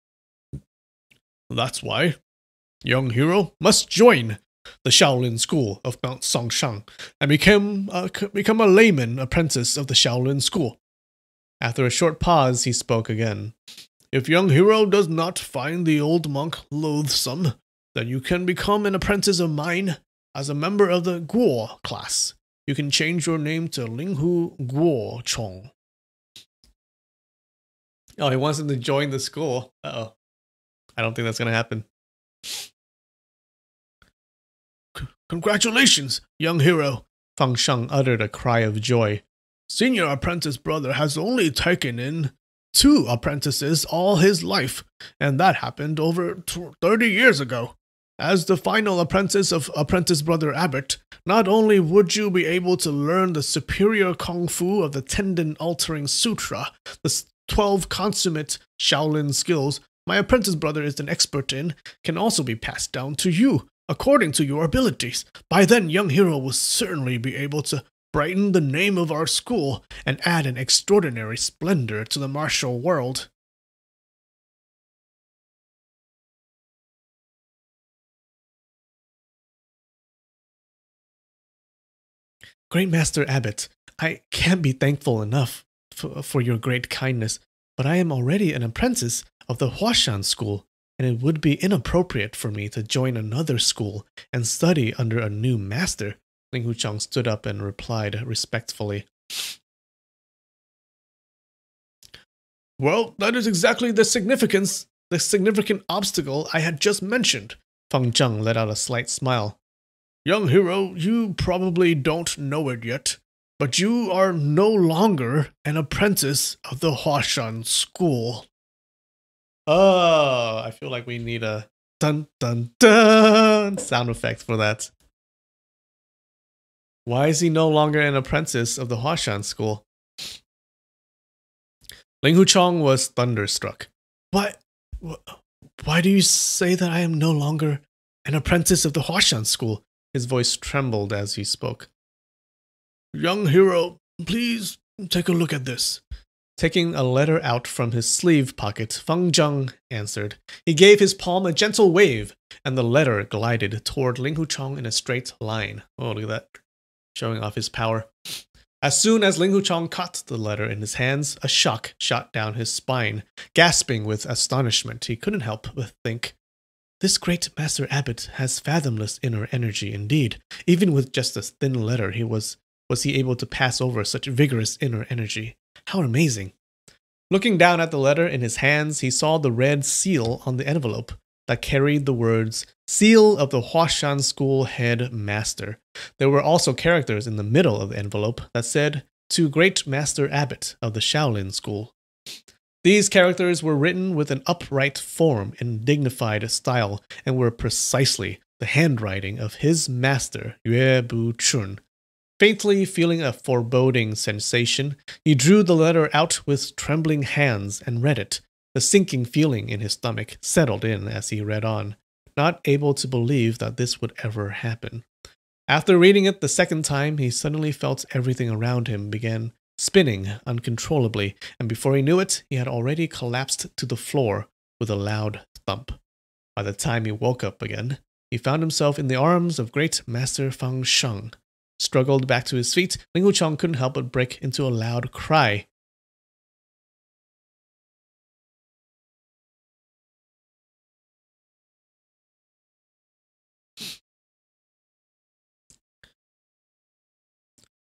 Speaker 1: That's why young hero must join the Shaolin school of Mount Songshan and become a layman apprentice of the Shaolin school. After a short pause, he spoke again. If young hero does not find the old monk loathsome, then you can become an apprentice of mine as a member of the Guo class. You can change your name to Linghu Guo Chong. Oh, he wants him to join the school. Uh-oh. I don't think that's going to happen. Congratulations, young hero. Feng Zheng uttered a cry of joy. Senior apprentice brother has only taken in 2 apprentices all his life, and that happened over 30 years ago. As the final apprentice of apprentice brother Abbott, not only would you be able to learn the superior kung fu of the tendon-altering sutra, the 12 consummate Shaolin skills my apprentice brother is an expert in, can also be passed down to you, according to your abilities. By then, young hero will certainly be able to brighten the name of our school and add an extraordinary splendor to the martial world. Great Master Abbott, I can't be thankful enough for your great kindness, but I am already an apprentice of the Huashan school, and it would be inappropriate for me to join another school and study under a new master. Ling Huchong stood up and replied respectfully. Well, that is exactly the significant obstacle I had just mentioned. Feng Zheng let out a slight smile. Young hero, you probably don't know it yet, but you are no longer an apprentice of the Huashan school. Oh, I feel like we need a dun dun dun sound effect for that. Why is he no longer an apprentice of the Huashan school? Ling Huchong was thunderstruck. Why do you say that I am no longer an apprentice of the Huashan school? His voice trembled as he spoke. Young hero, please take a look at this. Taking a letter out from his sleeve pocket, Feng Zheng answered. He gave his palm a gentle wave, and the letter glided toward Ling Huchong in a straight line. Oh, look at that. Showing off his power. As soon as Ling Huchong caught the letter in his hands, a shock shot down his spine. Gasping with astonishment, he couldn't help but think, this great Master Abbott has fathomless inner energy indeed. Even with just a thin letter, was he able to pass over such vigorous inner energy? How amazing. Looking down at the letter in his hands, he saw the red seal on the envelope that carried the words, Seal of the Huashan School Head Master. There were also characters in the middle of the envelope that said, To Great Master Abbott of the Shaolin School. These characters were written with an upright form and dignified style, and were precisely the handwriting of his master, Yue Bu Chun. Faintly feeling a foreboding sensation, he drew the letter out with trembling hands and read it. The sinking feeling in his stomach settled in as he read on, not able to believe that this would ever happen. After reading it the second time, he suddenly felt everything around him began spinning uncontrollably, and before he knew it, he had already collapsed to the floor with a loud thump. By the time he woke up again, he found himself in the arms of Great Master Feng Zheng. Struggled back to his feet, Ling Huchong couldn't help but break into a loud cry.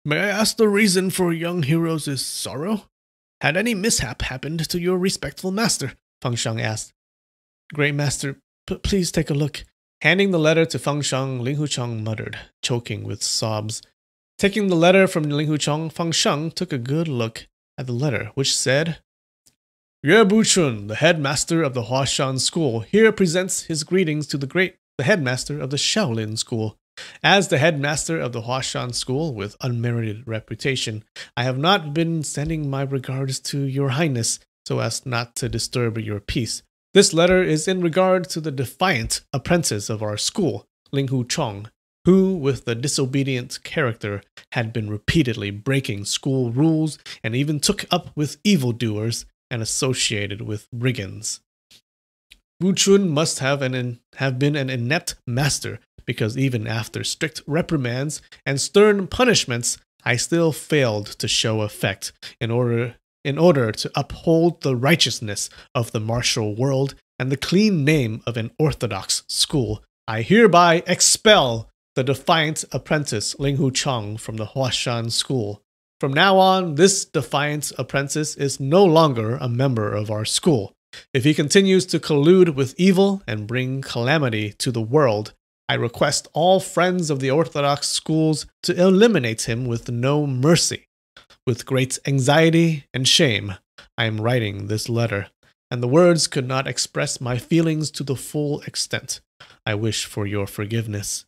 Speaker 1: May I ask the reason for young heroes' sorrow? Had any mishap happened to your respectful master? Feng Sheng asked. Great master, please take a look. Handing the letter to Feng Sheng, Ling Hucheng muttered, choking with sobs. Taking the letter from Ling Hucheng, Feng Sheng took a good look at the letter, which said, Yue Buchun, the headmaster of the Huashan School, here presents his greetings to the headmaster of the Shaolin School. As the headmaster of the Huashan School with unmerited reputation, I have not been sending my regards to your highness so as not to disturb your peace. This letter is in regard to the defiant apprentice of our school, Ling Hucheng, who, with the disobedient character, had been repeatedly breaking school rules and even took up with evildoers and associated with brigands. Wu Chun must have been an inept master, because even after strict reprimands and stern punishments, I still failed to show effect in order to uphold the righteousness of the martial world and the clean name of an orthodox school. I hereby expel the defiant apprentice Ling Hucheng from the Huashan School. From now on, this defiant apprentice is no longer a member of our school. If he continues to collude with evil and bring calamity to the world, I request all friends of the orthodox schools to eliminate him with no mercy. With great anxiety and shame, I am writing this letter, and the words could not express my feelings to the full extent. I wish for your forgiveness.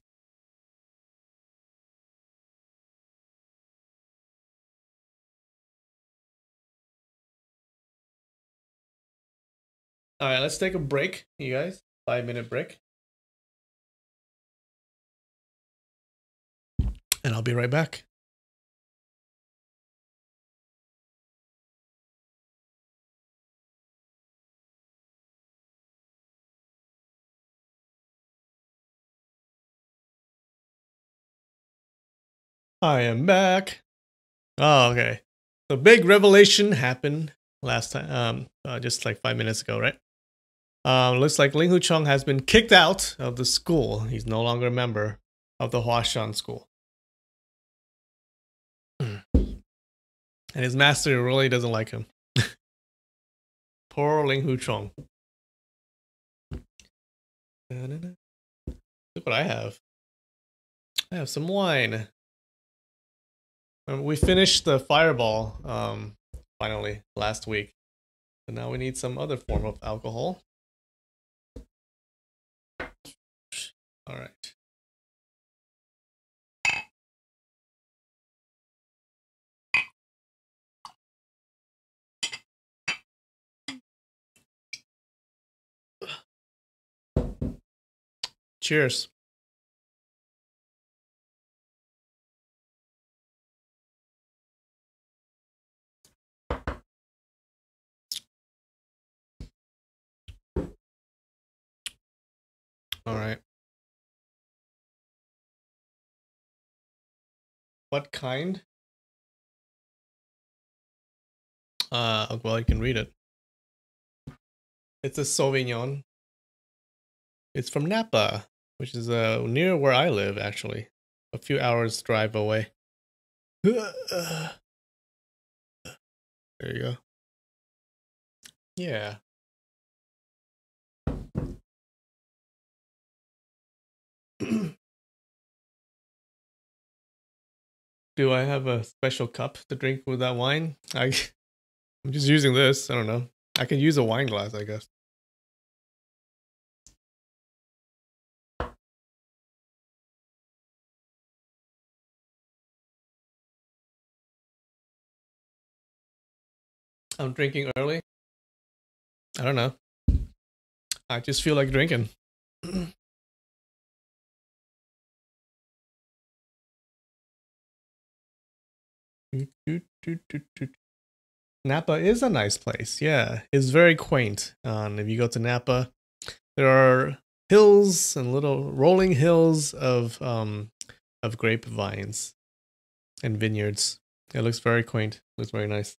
Speaker 1: All right, let's take a break, you guys. 5-minute break. And I'll be right back. I am back. Oh, okay. The big revelation happened last time, just like 5 minutes ago, right? Looks like Ling Hucheng has been kicked out of the school. He's no longer a member of the Huashan School. And his master really doesn't like him. Poor Ling Hucheng. Look what I have. I have some wine. We finished the Fireball finally last week. So now we need some other form of alcohol. All right. Cheers. All right. What kind? Well, you can read it. It's a Sauvignon. It's from Napa, which is near where I live, actually. A few hours drive away. There you go. Yeah. Do I have a special cup to drink with that wine? I'm just using this. I don't know. I can use a wine glass, I guess. I'm drinking early. I don't know. I just feel like drinking. Napa is a nice place. Yeah, it's very quaint. If you go to Napa, there are hills and little rolling hills of grapevines and vineyards. It looks very quaint. It looks very nice.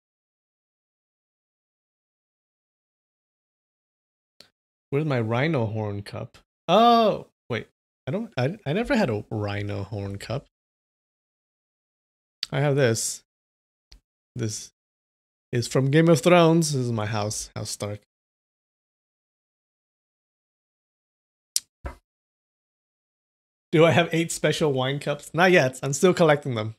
Speaker 1: Where's my rhino horn cup? Oh, wait. I never had a rhino horn cup. I have this. This is from Game of Thrones. This is my house, House Stark. Do I have 8 special wine cups? Not yet. I'm still collecting them.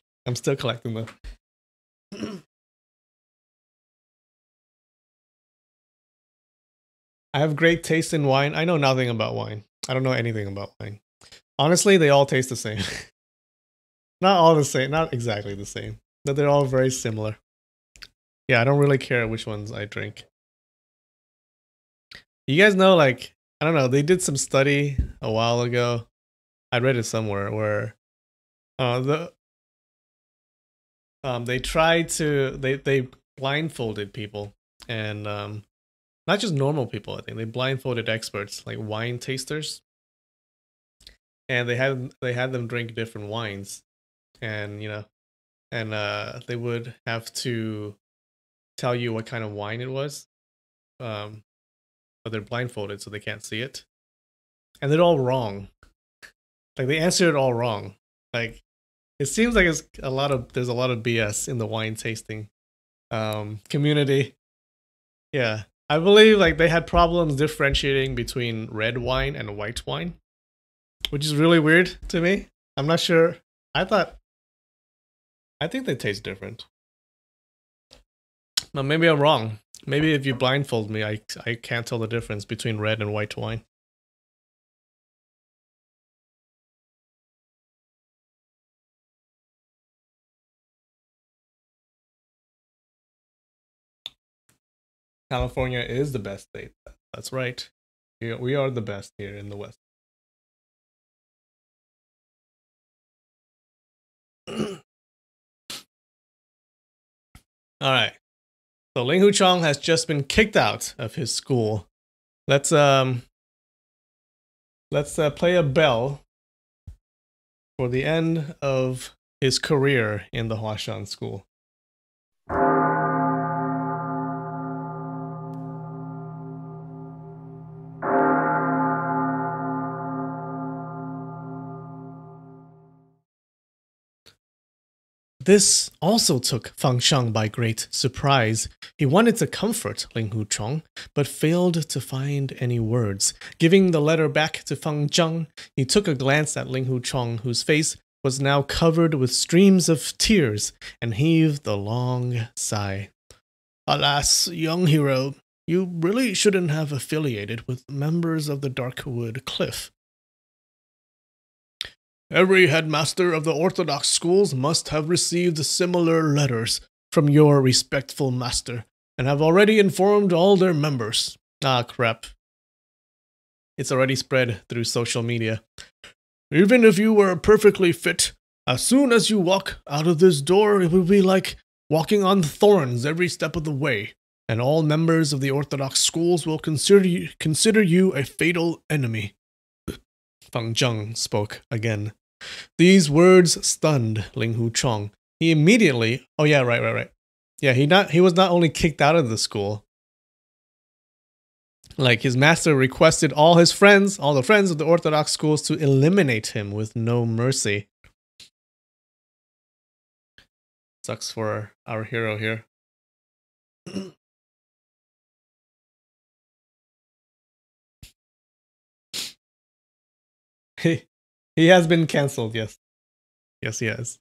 Speaker 1: I have great taste in wine. I know nothing about wine. I don't know anything about wine. Honestly, they all taste the same. Not all the same, not exactly the same, but they're all very similar. Yeah, I don't really care which ones I drink. You guys know, like, I don't know, they did some study a while ago. I read it somewhere where they tried to they blindfolded people, and not just normal people. I think they blindfolded experts like wine tasters, and they had them drink different wines, and they would have to tell you what kind of wine it was, but they're blindfolded so they can't see it, and they're all wrong. Like, they answered it all wrong. Like, it seems like there's a lot of BS in the wine tasting community. Yeah, I believe like they had problems differentiating between red wine and white wine, which is really weird to me. I'm not sure. I think they taste different. But maybe I'm wrong. Maybe if you blindfold me, I can't tell the difference between red and white wine. California is the best state. That's right. We are the best here in the West. All right. So Ling Huchong has just been kicked out of his school. Let's play a bell for the end of his career in the Huashan school. This also took Fang Sheng by great surprise. He wanted to comfort Ling Huchong, but failed to find any words. Giving the letter back to Fang Zheng, he took a glance at Ling Huchong, whose face was now covered with streams of tears, and heaved a long sigh. Alas, young hero, you really shouldn't have affiliated with members of the Darkwood Cliff. Every headmaster of the Orthodox schools must have received similar letters from your respectful master, and have already informed all their members. Ah, crap. It's already spread through social media. Even if you were perfectly fit, as soon as you walk out of this door, it will be like walking on thorns every step of the way, and all members of the Orthodox schools will consider you a fatal enemy. Fang Zheng spoke again. These words stunned Ling Huchong. He immediately... Oh yeah, right. Yeah, he was not only kicked out of the school. Like, his master requested all the friends of the Orthodox schools to eliminate him with no mercy. Sucks for our hero here. He has been cancelled, yes. Yes, he has.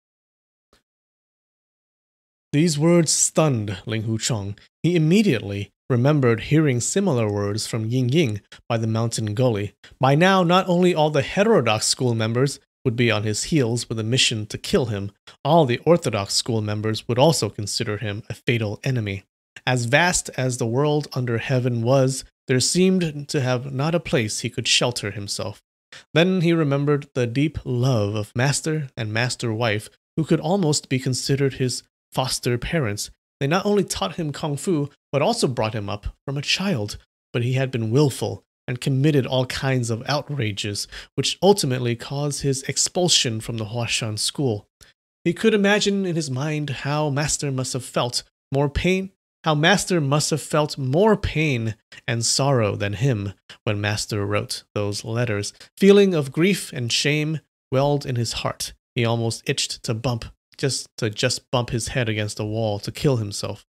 Speaker 1: These words stunned Ling Huchong. He immediately remembered hearing similar words from Ying Ying by the mountain gully. By now, not only all the heterodox school members would be on his heels with a mission to kill him, all the orthodox school members would also consider him a fatal enemy. As vast as the world under heaven was, there seemed to have not a place he could shelter himself. Then he remembered the deep love of master and master-wife, who could almost be considered his foster parents. They not only taught him kung fu, but also brought him up from a child. But he had been willful and committed all kinds of outrages, which ultimately caused his expulsion from the Huashan school. He could imagine in his mind how Master must have felt more pain and sorrow than him when Master wrote those letters. Feeling of grief and shame welled in his heart. He almost itched to bump just bump his head against the wall to kill himself.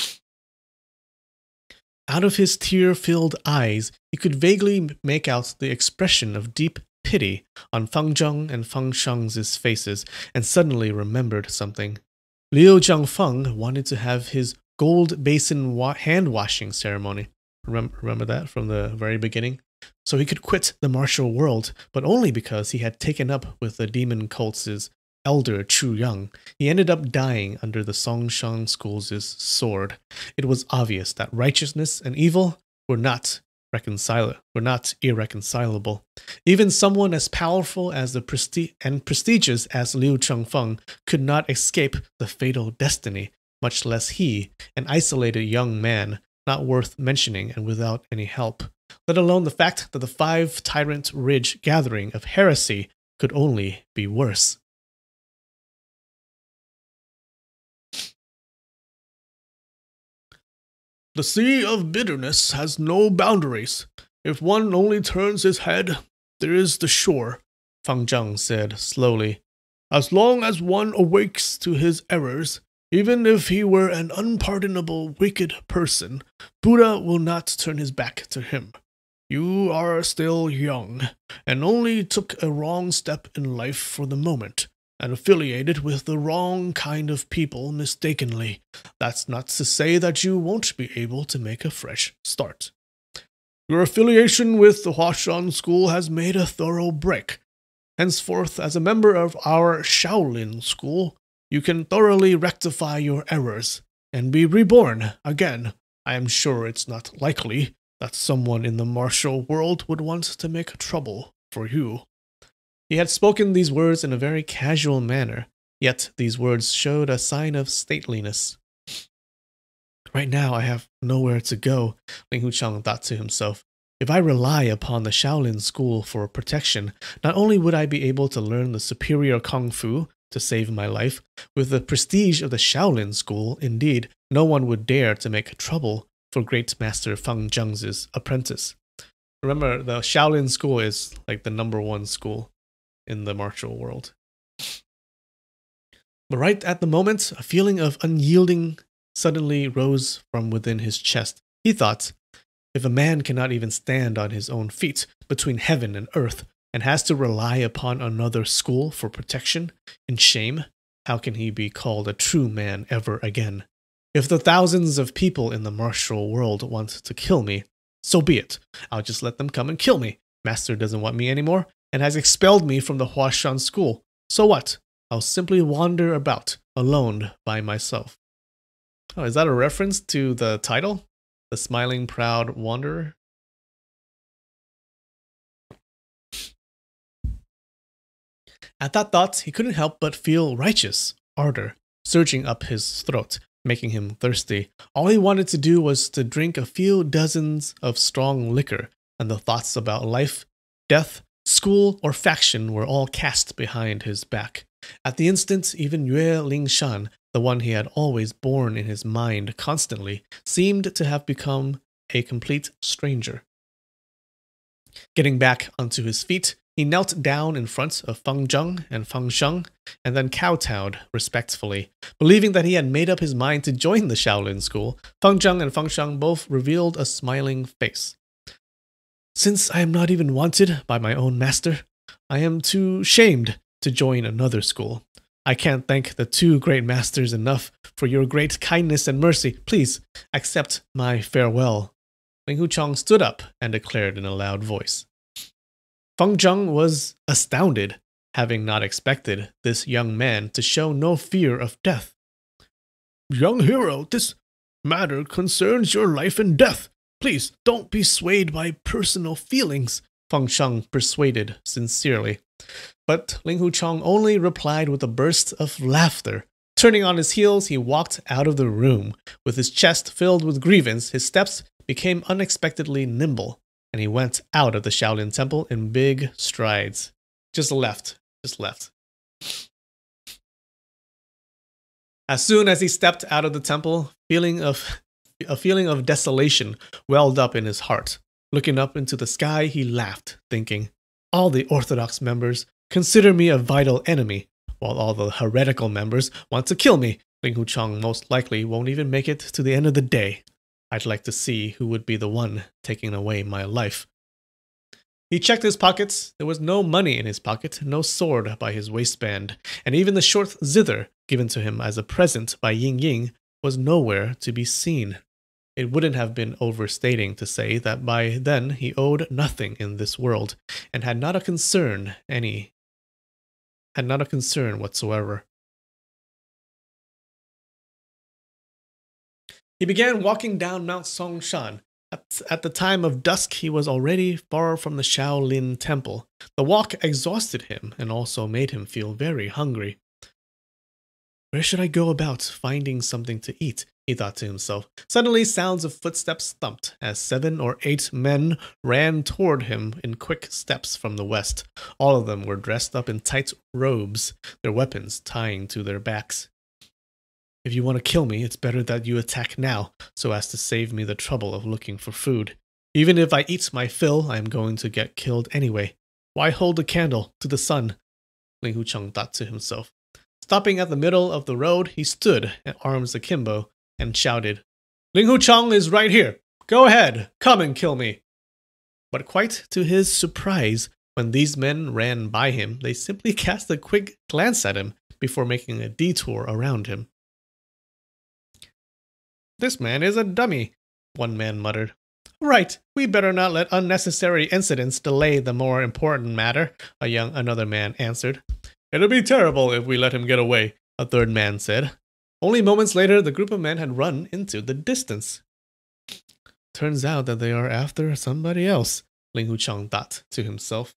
Speaker 1: Out of his tear-filled eyes, he could vaguely make out the expression of deep pity on Fang Zheng and Fang Sheng's faces, and suddenly remembered something. Liu Jiangfeng wanted to have his gold basin hand-washing ceremony. Remember that from the very beginning? So he could quit the martial world, but only because he had taken up with the demon cult's elder Chu Yang. He ended up dying under the Songshang School's sword. It was obvious that righteousness and evil were not irreconcilable. Even someone as powerful as and prestigious as Liu Changfeng could not escape the fatal destiny, much less he, an isolated young man, not worth mentioning and without any help, let alone the fact that the 5 Tyrant Ridge gathering of heresy could only be worse. The sea of bitterness has no boundaries. If one only turns his head, there is the shore, Fang Zheng said slowly. As long as one awakes to his errors, even if he were an unpardonable, wicked person, Buddha will not turn his back to him. You are still young, and only took a wrong step in life for the moment, and affiliated with the wrong kind of people mistakenly. That's not to say that you won't be able to make a fresh start. Your affiliation with the Huashan School has made a thorough break. Henceforth, as a member of our Shaolin School, you can thoroughly rectify your errors and be reborn again. I am sure it's not likely that someone in the martial world would want to make trouble for you. He had spoken these words in a very casual manner, yet these words showed a sign of stateliness. Right now I have nowhere to go, Ling Hucheng thought to himself. If I rely upon the Shaolin School for protection, not only would I be able to learn the superior Kung Fu to save my life, with the prestige of the Shaolin School, indeed, no one would dare to make trouble for Great Master Fang Zheng's apprentice. Remember, the Shaolin School is like the #1 school in the martial world. But right at the moment, a feeling of unyielding suddenly rose from within his chest. He thought, if a man cannot even stand on his own feet between heaven and earth, and has to rely upon another school for protection and shame, how can he be called a true man ever again? If the thousands of people in the martial world want to kill me, so be it. I'll just let them come and kill me. Master doesn't want me anymore, and has expelled me from the Huashan School. So what? I'll simply wander about, alone by myself. Oh, is that a reference to the title? The Smiling Proud Wanderer? At that thought, he couldn't help but feel righteous ardor surging up his throat, making him thirsty. All he wanted to do was to drink a few dozens of strong liquor, and the thoughts about life, death, school, or faction were all cast behind his back. At the instant, even Yue Lingshan, the one he had always borne in his mind constantly, seemed to have become a complete stranger. Getting back onto his feet, he knelt down in front of Fang Zheng and Fang Sheng, and then kowtowed respectfully. Believing that he had made up his mind to join the Shaolin School, Fang Zheng and Fang Sheng both revealed a smiling face. Since I am not even wanted by my own master, I am too shamed to join another school. I can't thank the 2 great masters enough for your great kindness and mercy. Please accept my farewell. Ling Hucheng stood up and declared in a loud voice. Fang Zheng was astounded, having not expected this young man to show no fear of death. Young hero, this matter concerns your life and death. Please don't be swayed by personal feelings, Fang Sheng persuaded sincerely. But Ling Hucheng only replied with a burst of laughter. Turning on his heels, he walked out of the room. With his chest filled with grievance, his steps became unexpectedly nimble, and he went out of the Shaolin Temple in big strides. Just left. As soon as he stepped out of the temple, a feeling of desolation welled up in his heart. Looking up into the sky, he laughed, thinking, all the Orthodox members consider me a vital enemy. while all the heretical members want to kill me. Ling Hucheng most likely won't even make it to the end of the day. I'd like to see who would be the one taking away my life. He checked his pockets. There was no money in his pocket, no sword by his waistband, and even the short zither given to him as a present by Ying Ying was nowhere to be seen. It wouldn't have been overstating to say that by then he owed nothing in this world, and had not a concern whatsoever. He began walking down Mount Songshan. At the time of dusk, he was already far from the Shaolin Temple. The walk exhausted him and also made him feel very hungry. Where should I go about finding something to eat? He thought to himself. Suddenly, sounds of footsteps thumped as 7 or 8 men ran toward him in quick steps from the west. All of them were dressed up in tight robes, their weapons tying to their backs. If you want to kill me, it's better that you attack now, so as to save me the trouble of looking for food. Even if I eat my fill, I am going to get killed anyway. Why hold a candle to the sun? Ling Hucheng thought to himself. Stopping at the middle of the road, he stood, arms akimbo, and shouted, Ling Hucheng is right here. Go ahead, come and kill me. But quite to his surprise, when these men ran by him, they simply cast a quick glance at him before making a detour around him. This man is a dummy, one man muttered. Right, we better not let unnecessary incidents delay the more important matter, another man answered. It'll be terrible if we let him get away, a third man said. Only moments later, the group of men had run into the distance. Turns out that they are after somebody else, Ling Hucheng thought to himself.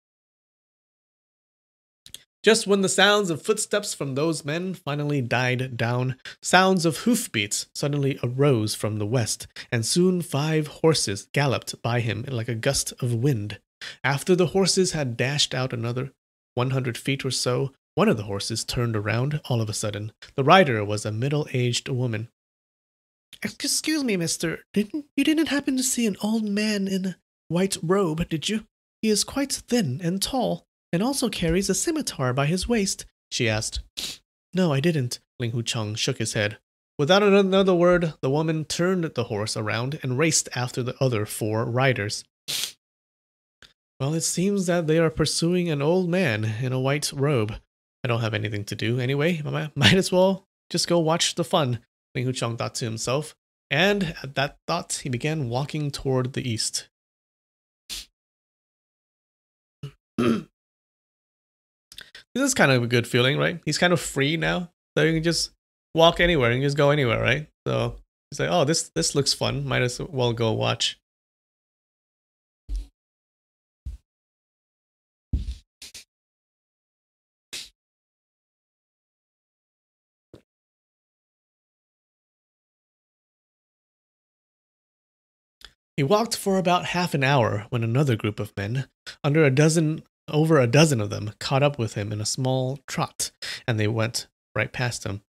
Speaker 1: Just when the sounds of footsteps from those men finally died down, sounds of hoofbeats suddenly arose from the west, and soon 5 horses galloped by him like a gust of wind. After the horses had dashed out another 100 feet or so, one of the horses turned around all of a sudden. The rider was a middle-aged woman. Excuse me, mister. You didn't happen to see an old man in a white robe, did you? He is quite thin and tall, and also carries a scimitar by his waist, she asked. No, I didn't, Ling Hucheng shook his head. Without another word, the woman turned the horse around and raced after the other 4 riders. Well, it seems that they are pursuing an old man in a white robe. I don't have anything to do anyway. Might as well just go watch the fun, Ling Hucheng thought to himself. And at that thought, he began walking toward the east. This is kind of a good feeling, right? He's kind of free now, so you can just walk anywhere and just go anywhere, right? So he's like, oh, this looks fun. Might as well go watch. He walked for about half an hour when another group of men, over a dozen of them, caught up with him in a small trot, and they went right past him.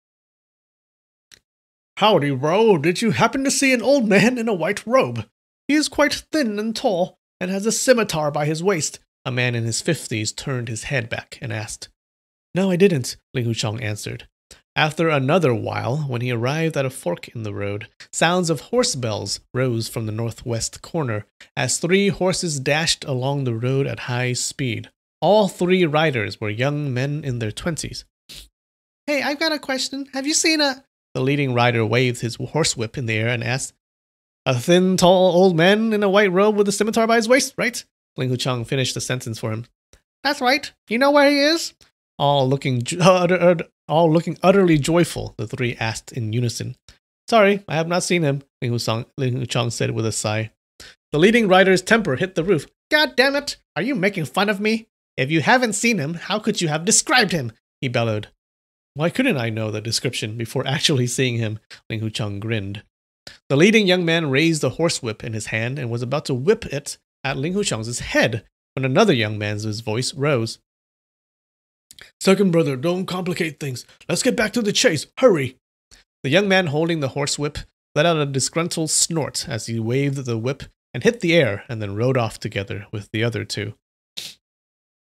Speaker 1: Howdy, bro. Did you happen to see an old man in a white robe? He is quite thin and tall, and has a scimitar by his waist. A man in his 50s turned his head back and asked. No, I didn't, Ling Hucheng answered. After another while, when he arrived at a fork in the road, sounds of horse bells rose from the northwest corner as 3 horses dashed along the road at high speed. All 3 riders were young men in their 20s. Hey, I've got a question. Have you seen a... The leading rider waved his horsewhip in the air and asked, A thin, tall old man in a white robe with a scimitar by his waist, right? Ling Hucheng finished the sentence for him. That's right. You know where he is? All looking utterly joyful, the 3 asked in unison. Sorry, I have not seen him, Ling Hucheng said with a sigh. The leading rider's temper hit the roof. God damn it! Are you making fun of me? If you haven't seen him, how could you have described him? He bellowed. Why couldn't I know the description before actually seeing him? Ling Hucheng grinned. The leading young man raised a horsewhip in his hand and was about to whip it at Ling Hucheng's head when another young man's voice rose. Second brother, don't complicate things. Let's get back to the chase. Hurry! The young man holding the horsewhip let out a disgruntled snort as he waved the whip and hit the air and then rode off together with the other 2.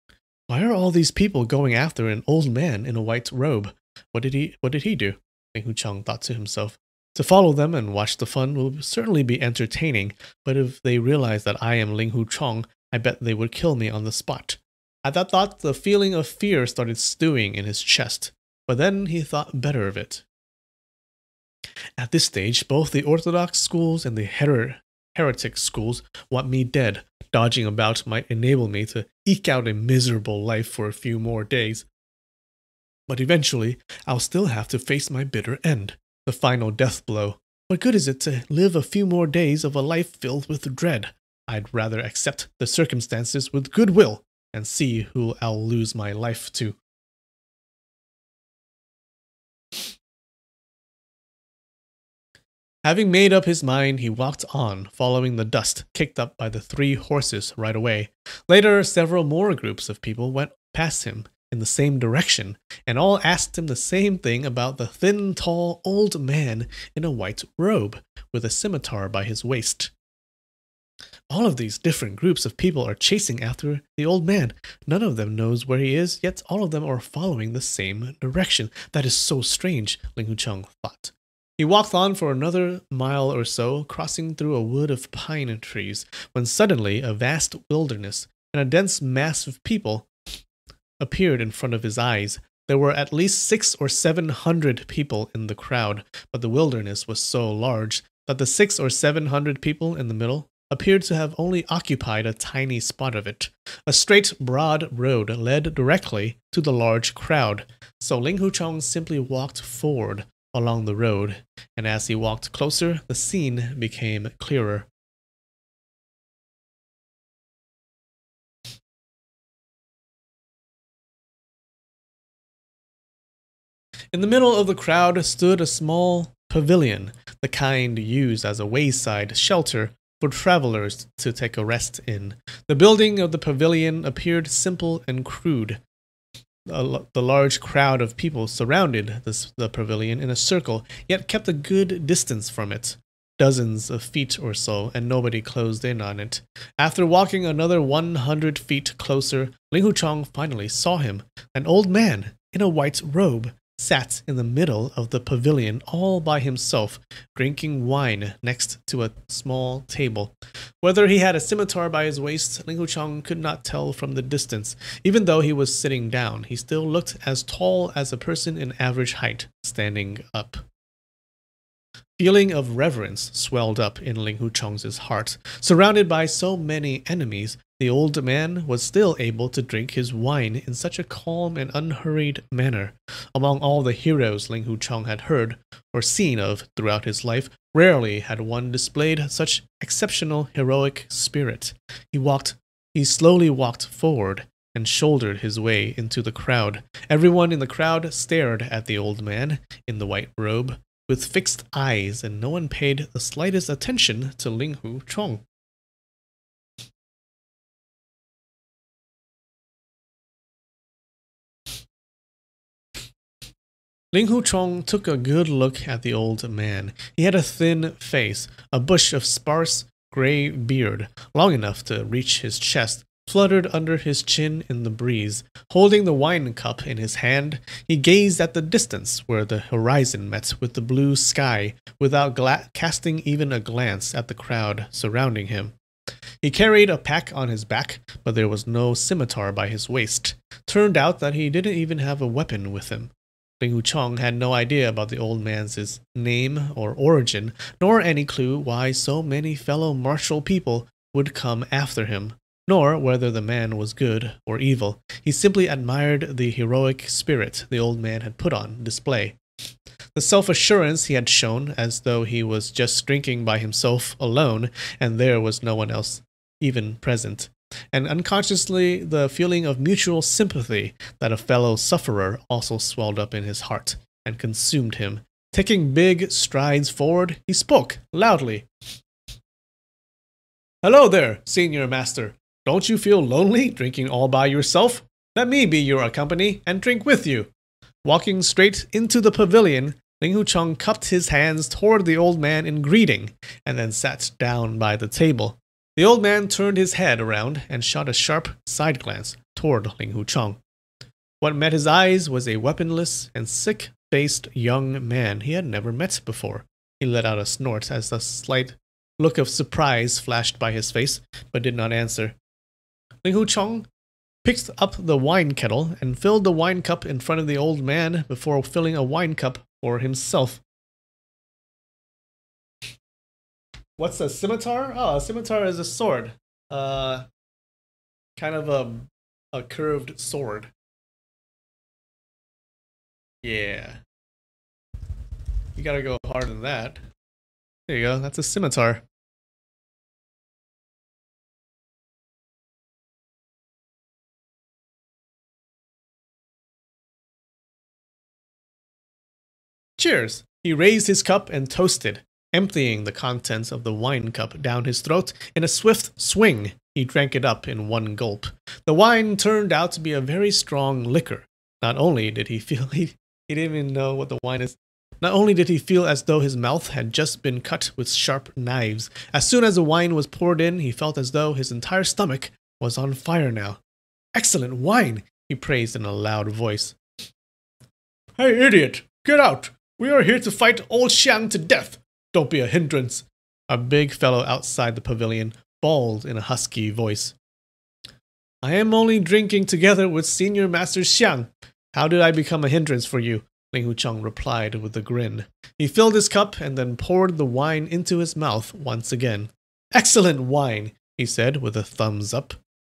Speaker 1: Why are all these people going after an old man in a white robe? What did he do? Ling Hucheng thought to himself. To follow them and watch the fun will certainly be entertaining, but if they realize that I am Ling Hucheng, I bet they would kill me on the spot. At that thought, the feeling of fear started stewing in his chest, but then he thought better of it. At this stage, both the Orthodox schools and the heretic schools want me dead. Dodging about might enable me to eke out a miserable life for a few more days. But eventually, I'll still have to face my bitter end, the final death blow. What good is it to live a few more days of a life filled with dread? I'd rather accept the circumstances with goodwill and see who I'll lose my life to. Having made up his mind, he walked on, following the dust kicked up by the 3 horses right away. Later, several more groups of people went past him in the same direction, and all asked him the same thing about the thin, tall, old man in a white robe, with a scimitar by his waist. All of these different groups of people are chasing after the old man. None of them knows where he is, yet all of them are following the same direction. That is so strange, Ling Hucheng thought. He walked on for another mile or so, crossing through a wood of pine trees, when suddenly a vast wilderness and a dense mass of people appeared in front of his eyes. There were at least 600 or 700 people in the crowd, but the wilderness was so large that the 600 or 700 people in the middle appeared to have only occupied a tiny spot of it. A straight, broad road led directly to the large crowd, so Ling Hucheng simply walked forward along the road, and as he walked closer, the scene became clearer. In the middle of the crowd stood a small pavilion, the kind used as a wayside shelter for travelers to take a rest in. The building of the pavilion appeared simple and crude. The large crowd of people surrounded the pavilion in a circle, yet kept a good distance from it, dozens of feet or so, and nobody closed in on it. After walking another 100 feet closer, Ling Hucheng finally saw him. An old man in a white robe sat in the middle of the pavilion all by himself, drinking wine next to a small table. Whether he had a scimitar by his waist, Ling Hucheng could not tell from the distance. Even though he was sitting down, he still looked as tall as a person in average height, standing up. Feeling of reverence swelled up in Ling Hucheng's heart. Surrounded by so many enemies, the old man was still able to drink his wine in such a calm and unhurried manner. Among all the heroes Ling Hucheng had heard or seen of throughout his life, rarely had one displayed such exceptional heroic spirit. He slowly walked forward and shouldered his way into the crowd. Everyone in the crowd stared at the old man in the white robe with fixed eyes, and no one paid the slightest attention to Ling Hucheng. Ling Hucheng took a good look at the old man. He had a thin face, a bush of sparse gray beard, long enough to reach his chest, fluttered under his chin in the breeze. Holding the wine cup in his hand, he gazed at the distance where the horizon met with the blue sky, without casting even a glance at the crowd surrounding him. He carried a pack on his back, but there was no scimitar by his waist. Turned out that he didn't even have a weapon with him. Ling Hucheng had no idea about the old man's name or origin, nor any clue why so many fellow martial people would come after him, nor whether the man was good or evil. He simply admired the heroic spirit the old man had put on display. The self-assurance he had shown, as though he was just drinking by himself alone, and there was no one else even present. And unconsciously, the feeling of mutual sympathy that a fellow sufferer also swelled up in his heart and consumed him. Taking big strides forward, he spoke loudly. "Hello there, senior master. Don't you feel lonely drinking all by yourself? Let me be your company and drink with you." Walking straight into the pavilion, Ling Hucheng cupped his hands toward the old man in greeting, and then sat down by the table. The old man turned his head around and shot a sharp side glance toward Ling Hu Chong. What met his eyes was a weaponless and sick-faced young man he had never met before. He let out a snort as a slight look of surprise flashed by his face, but did not answer. Ling Hu Chong picked up the wine kettle and filled the wine cup in front of the old man before filling a wine cup for himself. What's a scimitar? Oh, a scimitar is a sword. Kind of a curved sword. Yeah. You gotta go harder than that. There you go, that's a scimitar. Cheers! He raised his cup and toasted, emptying the contents of the wine cup down his throat in a swift swing. He drank it up in one gulp. The wine turned out to be a very strong liquor. Not only did he feel he didn't even know what the wine is. Not only did he feel as though his mouth had just been cut with sharp knives, as soon as the wine was poured in, he felt as though his entire stomach was on fire now. Excellent wine, he praised in a loud voice. Hey, idiot, get out! We are here to fight old Xiang to death. Don't be a hindrance. A big fellow outside the pavilion bawled in a husky voice. I am only drinking together with Senior Master Xiang. How did I become a hindrance for you? Ling Hu Chong replied with a grin. He filled his cup and then poured the wine into his mouth once again. Excellent wine, he said with a thumbs up.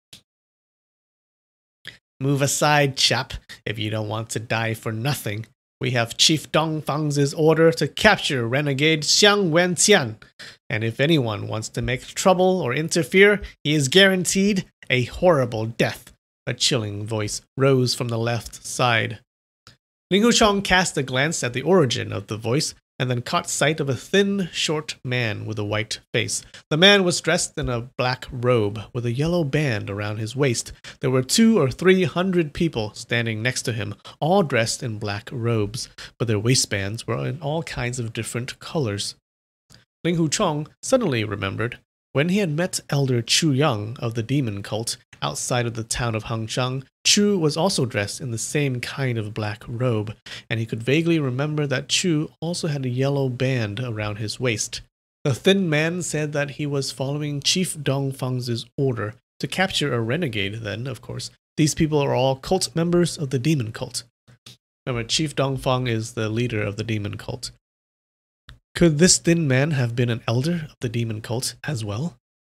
Speaker 1: Move aside, chap, if you don't want to die for nothing. We have Chief Dongfang's order to capture renegade Xiang Wenqian, and if anyone wants to make trouble or interfere, he is guaranteed a horrible death. A chilling voice rose from the left side. Ling Hu Chong cast a glance at the origin of the voice and then caught sight of a thin, short man with a white face. The man was dressed in a black robe with a yellow band around his waist. There were 200 or 300 people standing next to him, all dressed in black robes, but their waistbands were in all kinds of different colors. Ling Hu Chong suddenly remembered when he had met Elder Chu Yang of the demon cult outside of the town of Hangzhang. Chu was also dressed in the same kind of black robe, and he could vaguely remember that Chu also had a yellow band around his waist. The thin man said that he was following Chief Dongfang's order to capture a renegade. Then, of course, these people are all cult members of the demon cult. Remember, Chief Dongfang is the leader of the demon cult. Could this thin man have been an elder of the demon cult as well?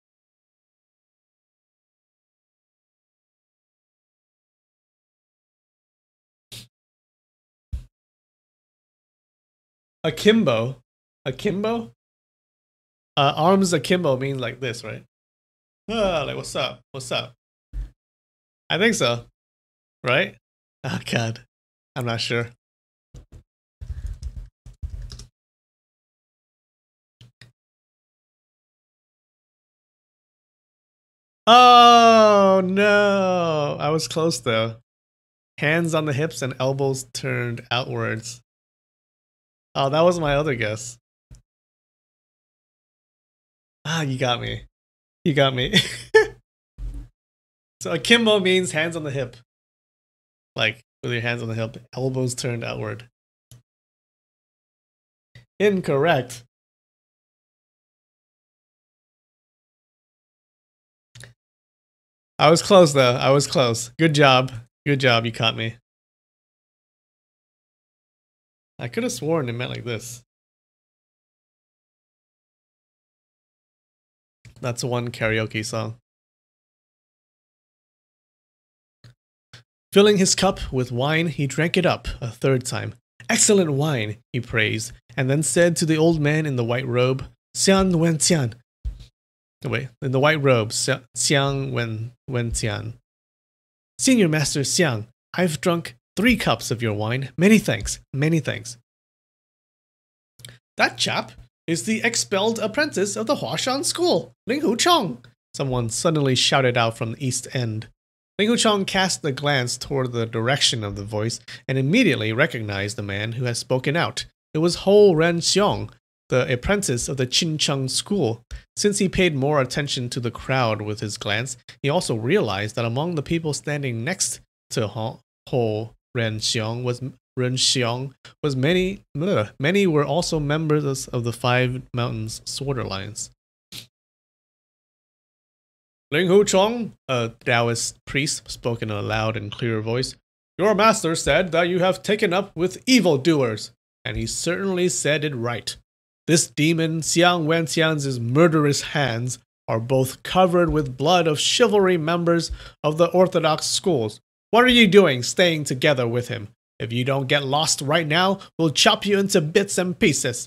Speaker 1: Akimbo? Akimbo? Arms akimbo means like this, right? Like, what's up? What's up? I think so. Right? Oh, God. I'm not sure. Oh, no. I was close, though. Hands on the hips and elbows turned outwards. Oh, that was my other guess. Ah, you got me. You got me. So akimbo means hands on the hip. Like, with your hands on the hip, elbows turned outward. Incorrect. I was close, though. I was close. Good job. Good job. You caught me. I could have sworn it meant like this. That's one karaoke song. Filling his cup with wine, he drank it up a third time. Excellent wine, he praised, and then said to the old man in the white robe, Xiang Wenqian. Wait, in the white robe, Xiang Wenqian. Senior Master Xiang, I've drunk 3 cups of your wine. Many thanks, many thanks. That chap is the expelled apprentice of the Huashan School, Ling Hu Chong, someone suddenly shouted out from the east end. Ling Hu Chong cast a glance toward the direction of the voice and immediately recognized the man who had spoken out. It was Hou Ren Xiong, the apprentice of the Qincheng School. Since he paid more attention to the crowd with his glance, he also realized that among the people standing next to Ho Renxiong was many were also members of the Five Mountains Sword Alliance. Ling Huchong, a Taoist priest, spoke in a loud and clear voice. Your master said that you have taken up with evildoers, and he certainly said it right. This demon, Xiang Wenxian's murderous hands, are both covered with blood of chivalry members of the Orthodox schools. What are you doing staying together with him? If you don't get lost right now, we'll chop you into bits and pieces.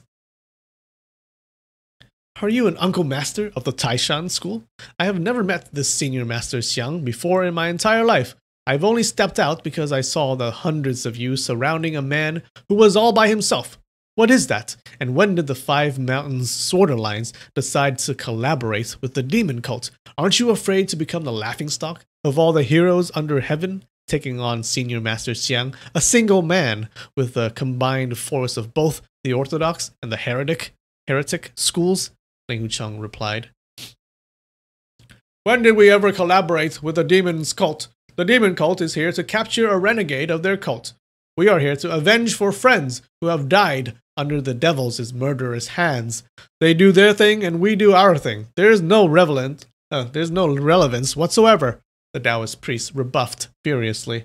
Speaker 1: Are you an uncle master of the Taishan school? I have never met this senior master Xiang before in my entire life. I've only stepped out because I saw the hundreds of you surrounding a man who was all by himself. What is that? And when did the Five Mountains Sword Alliance decide to collaborate with the demon cult? Aren't you afraid to become the laughingstock of all the heroes under heaven, taking on Senior Master Xiang, a single man with the combined force of both the Orthodox and the heretic schools? Ling Huchong replied. When did we ever collaborate with the demon's cult? The demon cult is here to capture a renegade of their cult. We are here to avenge for friends who have died under the devil's murderous hands. They do their thing and we do our thing. There's no relevance whatsoever, the Taoist priest rebuffed furiously.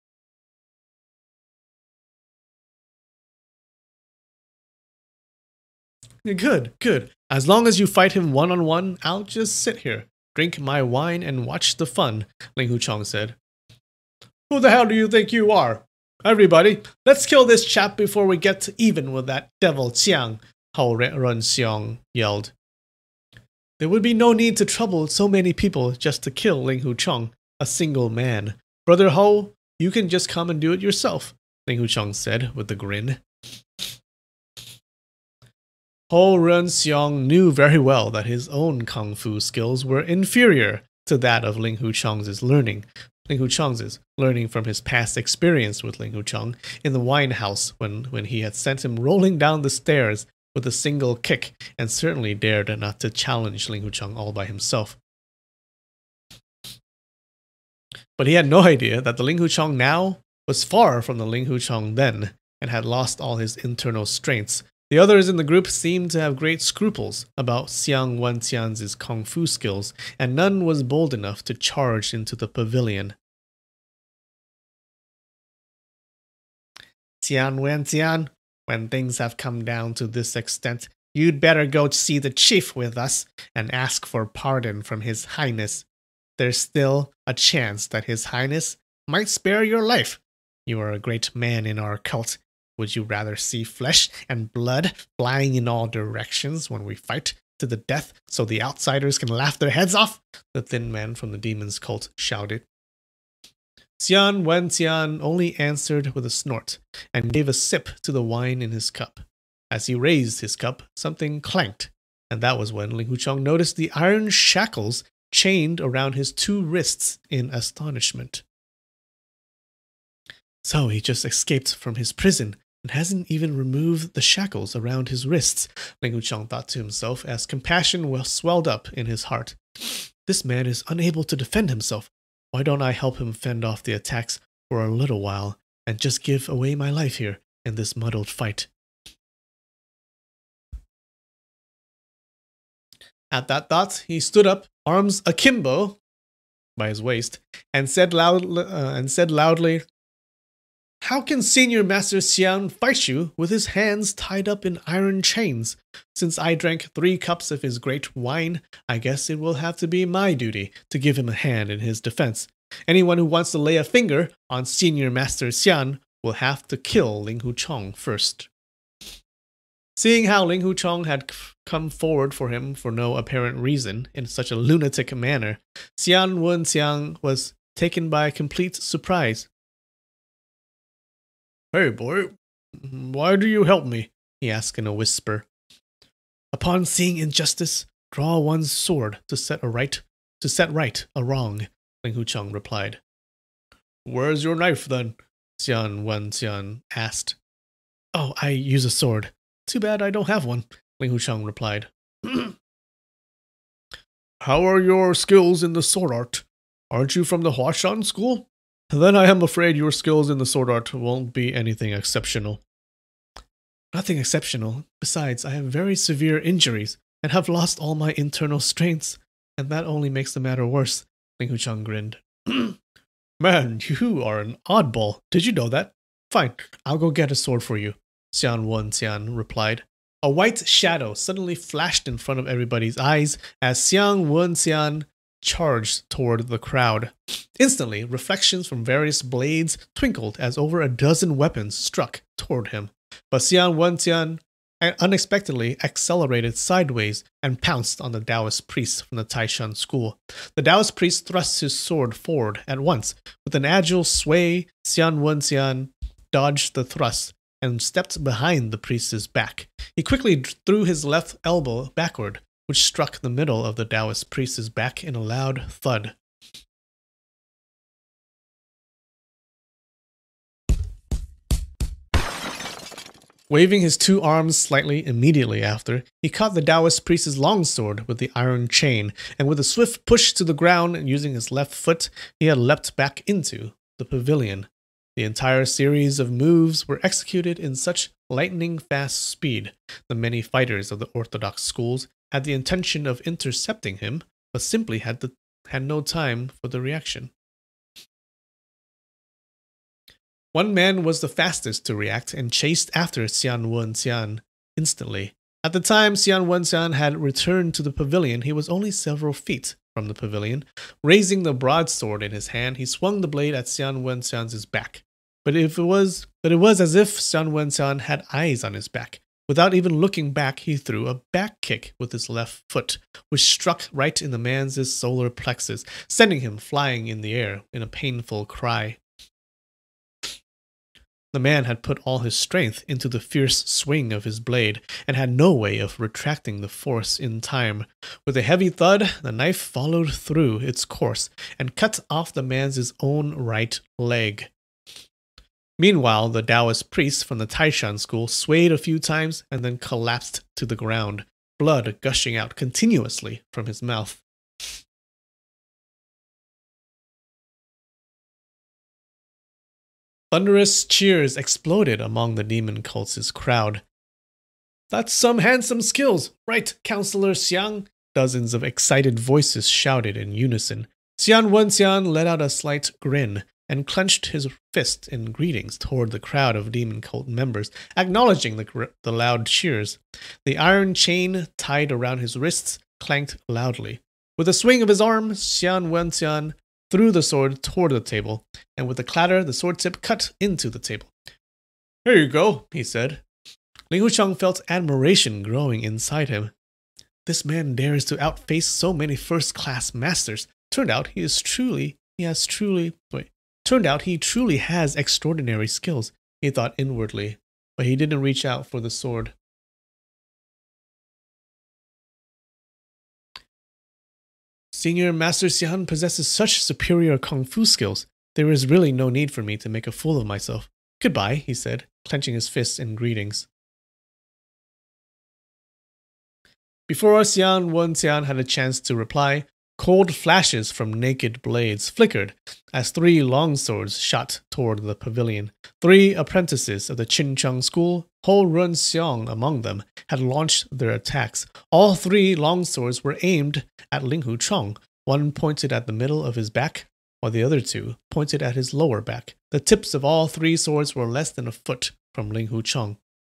Speaker 1: Good. As long as you fight him one-on-one, I'll just sit here, drink my wine, and watch the fun, Ling Huchong said. Who the hell do you think you are? Everybody, let's kill this chap before we get even with that devil Xiang, Ho Renxiong yelled. There would be no need to trouble so many people just to kill Ling Huchong, a single man. Brother Ho, you can just come and do it yourself, Ling Huchong said with a grin. Ho Renxiong knew very well that his own kung fu skills were inferior to that of Ling Huchong's learning. Ling Huchong's learning from his past experience with Ling Huchong in the wine house when he had sent him rolling down the stairs with a single kick and certainly dared not to challenge Ling Huchong all by himself. But he had no idea that the Ling Huchong now was far from the Ling Huchong then and had lost all his internal strengths. The others in the group seemed to have great scruples about Xiang Wenxian's kung fu skills, and none was bold enough to charge into the pavilion. Xiang Wenxian, when things have come down to this extent, you'd better go see the chief with us and ask for pardon from His Highness. There's still a chance that His Highness might spare your life. You are a great man in our cult. Would you rather see flesh and blood flying in all directions when we fight to the death so the outsiders can laugh their heads off? The thin man from the demon's cult shouted. Xiang Wenxian only answered with a snort and gave a sip to the wine in his cup. As he raised his cup, something clanked, and that was when Ling Huchong noticed the iron shackles chained around his two wrists in astonishment. So he just escaped from his prison and hasn't even removed the shackles around his wrists, Ling Huchong thought to himself as compassion swelled up in his heart. This man is unable to defend himself. Why don't I help him fend off the attacks for a little while and just give away my life here in this muddled fight? At that thought, he stood up, arms akimbo by his waist, and said loudly, How can Senior Master Xiang fight you with his hands tied up in iron chains? Since I drank 3 cups of his great wine, I guess it will have to be my duty to give him a hand in his defense. Anyone who wants to lay a finger on Senior Master Xiang will have to kill Ling Huchong first. Seeing how Ling Huchong had come forward for him for no apparent reason in such a lunatic manner, Xiang Wenxian was taken by complete surprise. Hey boy, why do you help me? He asked in a whisper. Upon seeing injustice, draw one's sword to set right a wrong, Ling Huchong replied. Where's your knife then? Xiang Wenxian asked. Oh, I use a sword. Too bad I don't have one, Ling Huchong replied. How are your skills in the sword art? Aren't you from the Huashan school? Then I am afraid your skills in the sword art won't be anything exceptional. Nothing exceptional. Besides, I have very severe injuries and have lost all my internal strengths, and that only makes the matter worse. Ling Hucheng grinned. Man, you are an oddball. Did you know that? Fine, I'll go get a sword for you, Xian Wenxian replied. A white shadow suddenly flashed in front of everybody's eyes as Xian Wenxian charged toward the crowd. Instantly, reflections from various blades twinkled as over a dozen weapons struck toward him. But Xian Wenxian unexpectedly accelerated sideways and pounced on the Taoist priest from the Taishan school. The Taoist priest thrust his sword forward at once. With an agile sway, Xian Wenxian dodged the thrust and stepped behind the priest's back. He quickly threw his left elbow backward, which struck the middle of the Taoist priest's back in a loud thud. Waving his two arms slightly immediately after, he caught the Taoist priest's longsword with the iron chain, and with a swift push to the ground and using his left foot, he had leapt back into the pavilion. The entire series of moves were executed in such lightning-fast speed. The many fighters of the orthodox schools had the intention of intercepting him, but simply had no time for the reaction. One man was the fastest to react and chased after Xian Wenxian instantly. At the time Xian Wenxian had returned to the pavilion, he was only several feet from the pavilion. Raising the broadsword in his hand, he swung the blade at Xian Wenxian's back. But it was as if Xian Wenxian had eyes on his back. Without even looking back, he threw a back kick with his left foot, which struck right in the man's solar plexus, sending him flying in the air in a painful cry. The man had put all his strength into the fierce swing of his blade, and had no way of retracting the force in time. With a heavy thud, the knife followed through its course, and cut off the man's own right leg. Meanwhile, the Taoist priest from the Taishan school swayed a few times and then collapsed to the ground, blood gushing out continuously from his mouth. Thunderous cheers exploded among the demon cult's crowd. That's some handsome skills, right, Counselor Xiang? Dozens of excited voices shouted in unison. Xian Wenxian let out a slight grin and clenched his fist in greetings toward the crowd of demon cult members, acknowledging the loud cheers. The iron chain tied around his wrists clanked loudly. With a swing of his arm, Xian Wenxian threw the sword toward the table, and with a clatter, the sword tip cut into the table. Here you go, he said. Ling Hucheng felt admiration growing inside him. This man dares to outface so many first-class masters. Turned out he truly has extraordinary skills, he thought inwardly, but he didn't reach out for the sword. Senior Master Xian possesses such superior kung fu skills. There is really no need for me to make a fool of myself. Goodbye, he said, clenching his fists in greetings. Before Xian Wenxian had a chance to reply, cold flashes from naked blades flickered as 3 longswords shot toward the pavilion. 3 apprentices of the Qincheng school, Ho Run Xiong among them, had launched their attacks. All 3 longswords were aimed at Ling Hucheng. One pointed at the middle of his back, while the other 2 pointed at his lower back. The tips of all 3 swords were less than a foot from Ling Hucheng.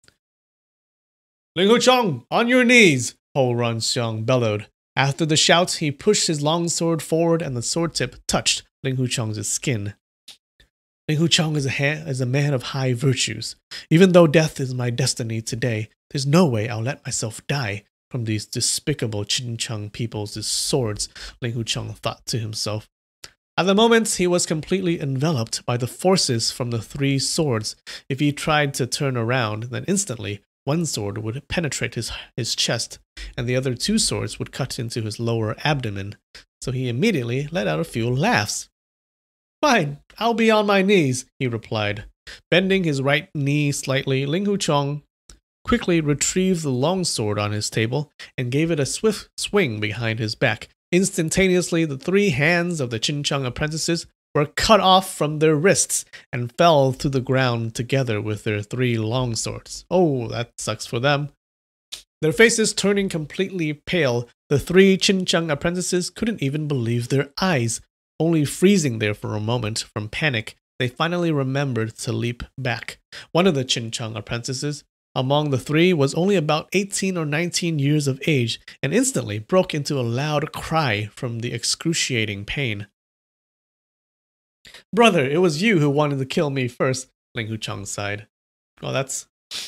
Speaker 1: Ling Hucheng, on your knees! Ho Run Xiong bellowed. After the shout, he pushed his longsword forward and the sword tip touched Ling Hucheng's skin. Ling Hucheng is a man of high virtues. Even though death is my destiny today, there's no way I'll let myself die from these despicable Qincheng people's swords, Ling Hucheng thought to himself. At the moment, he was completely enveloped by the forces from the 3 swords. If he tried to turn around, then instantly, one sword would penetrate his chest, and the other 2 swords would cut into his lower abdomen. So he immediately let out a few laughs. Fine, I'll be on my knees, he replied. Bending his right knee slightly, Ling Hucheng quickly retrieved the longsword on his table and gave it a swift swing behind his back. Instantaneously, the 3 hands of the Qincheng apprentices were cut off from their wrists and fell to the ground together with their 3 longswords. Oh, that sucks for them. Their faces turning completely pale, the 3 Qincheng apprentices couldn't even believe their eyes. Only freezing there for a moment from panic, they finally remembered to leap back. One of the Qincheng apprentices among the 3 was only about 18 or 19 years of age and instantly broke into a loud cry from the excruciating pain. "Brother, it was you who wanted to kill me first," Ling Hucheng sighed. Oh, that's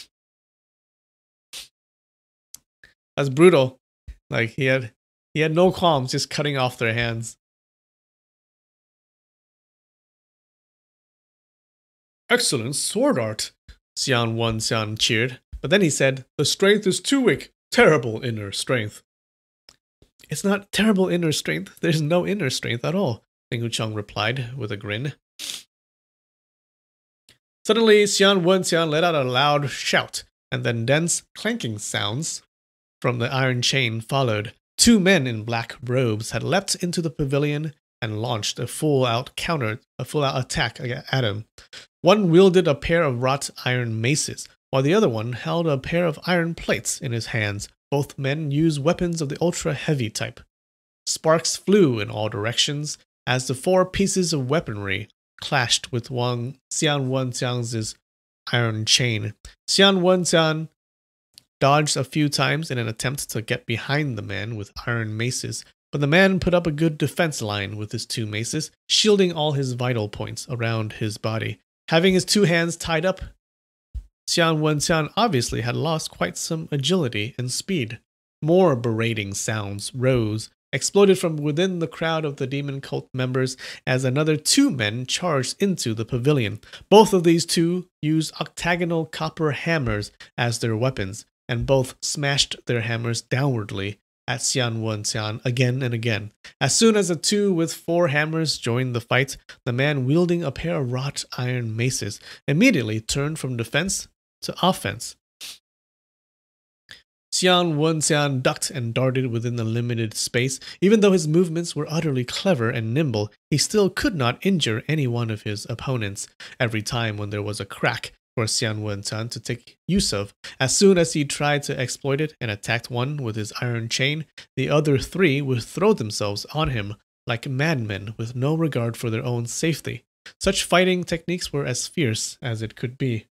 Speaker 1: brutal. Like he had no qualms just cutting off their hands. "Excellent sword art," Xian Wenxian cheered, but then he said, "The strength is too weak. Terrible inner strength." "It's not terrible inner strength. There's no inner strength at all," Ling Hucheng replied with a grin. Suddenly, Xian Wenxian let out a loud shout, and then dense clanking sounds from the iron chain followed. 2 men in black robes had leapt into the pavilion and launched a full-out attack at him. One wielded a pair of wrought iron maces, while the other one held a pair of iron plates in his hands. Both men used weapons of the ultra-heavy type. Sparks flew in all directions as the 4 pieces of weaponry clashed with Xian Wenxiang's iron chain. Xian Wenxiang dodged a few times in an attempt to get behind the man with iron maces, but the man put up a good defense line with his 2 maces, shielding all his vital points around his body. Having his 2 hands tied up, Xian Wenxiang obviously had lost quite some agility and speed. More berating sounds rose, exploded from within the crowd of the demon cult members as another 2 men charged into the pavilion. Both of these 2 used octagonal copper hammers as their weapons, and both smashed their hammers downwardly at Xian Wenxiang again and again. As soon as the 2 with 4 hammers joined the fight, the man wielding a pair of wrought iron maces immediately turned from defense to offense. Xian Wenxiang ducked and darted within the limited space. Even though his movements were utterly clever and nimble, he still could not injure any one of his opponents. Every time when there was a crack for Xian Wenxiang to take use of, as soon as he tried to exploit it and attacked one with his iron chain, the other 3 would throw themselves on him like madmen with no regard for their own safety. Such fighting techniques were as fierce as it could be.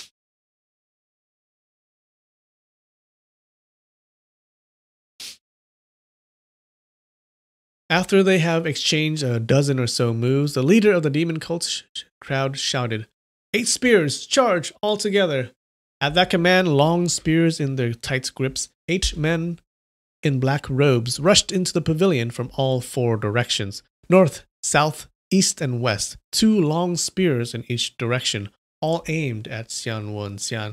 Speaker 1: After they have exchanged a dozen or so moves, the leader of the demon cult crowd shouted, 8 spears, charge all together. At that command, long spears in their tight grips, 8 men in black robes rushed into the pavilion from all 4 directions, north, south, east, and west, 2 long spears in each direction, all aimed at Xian Wenxiang.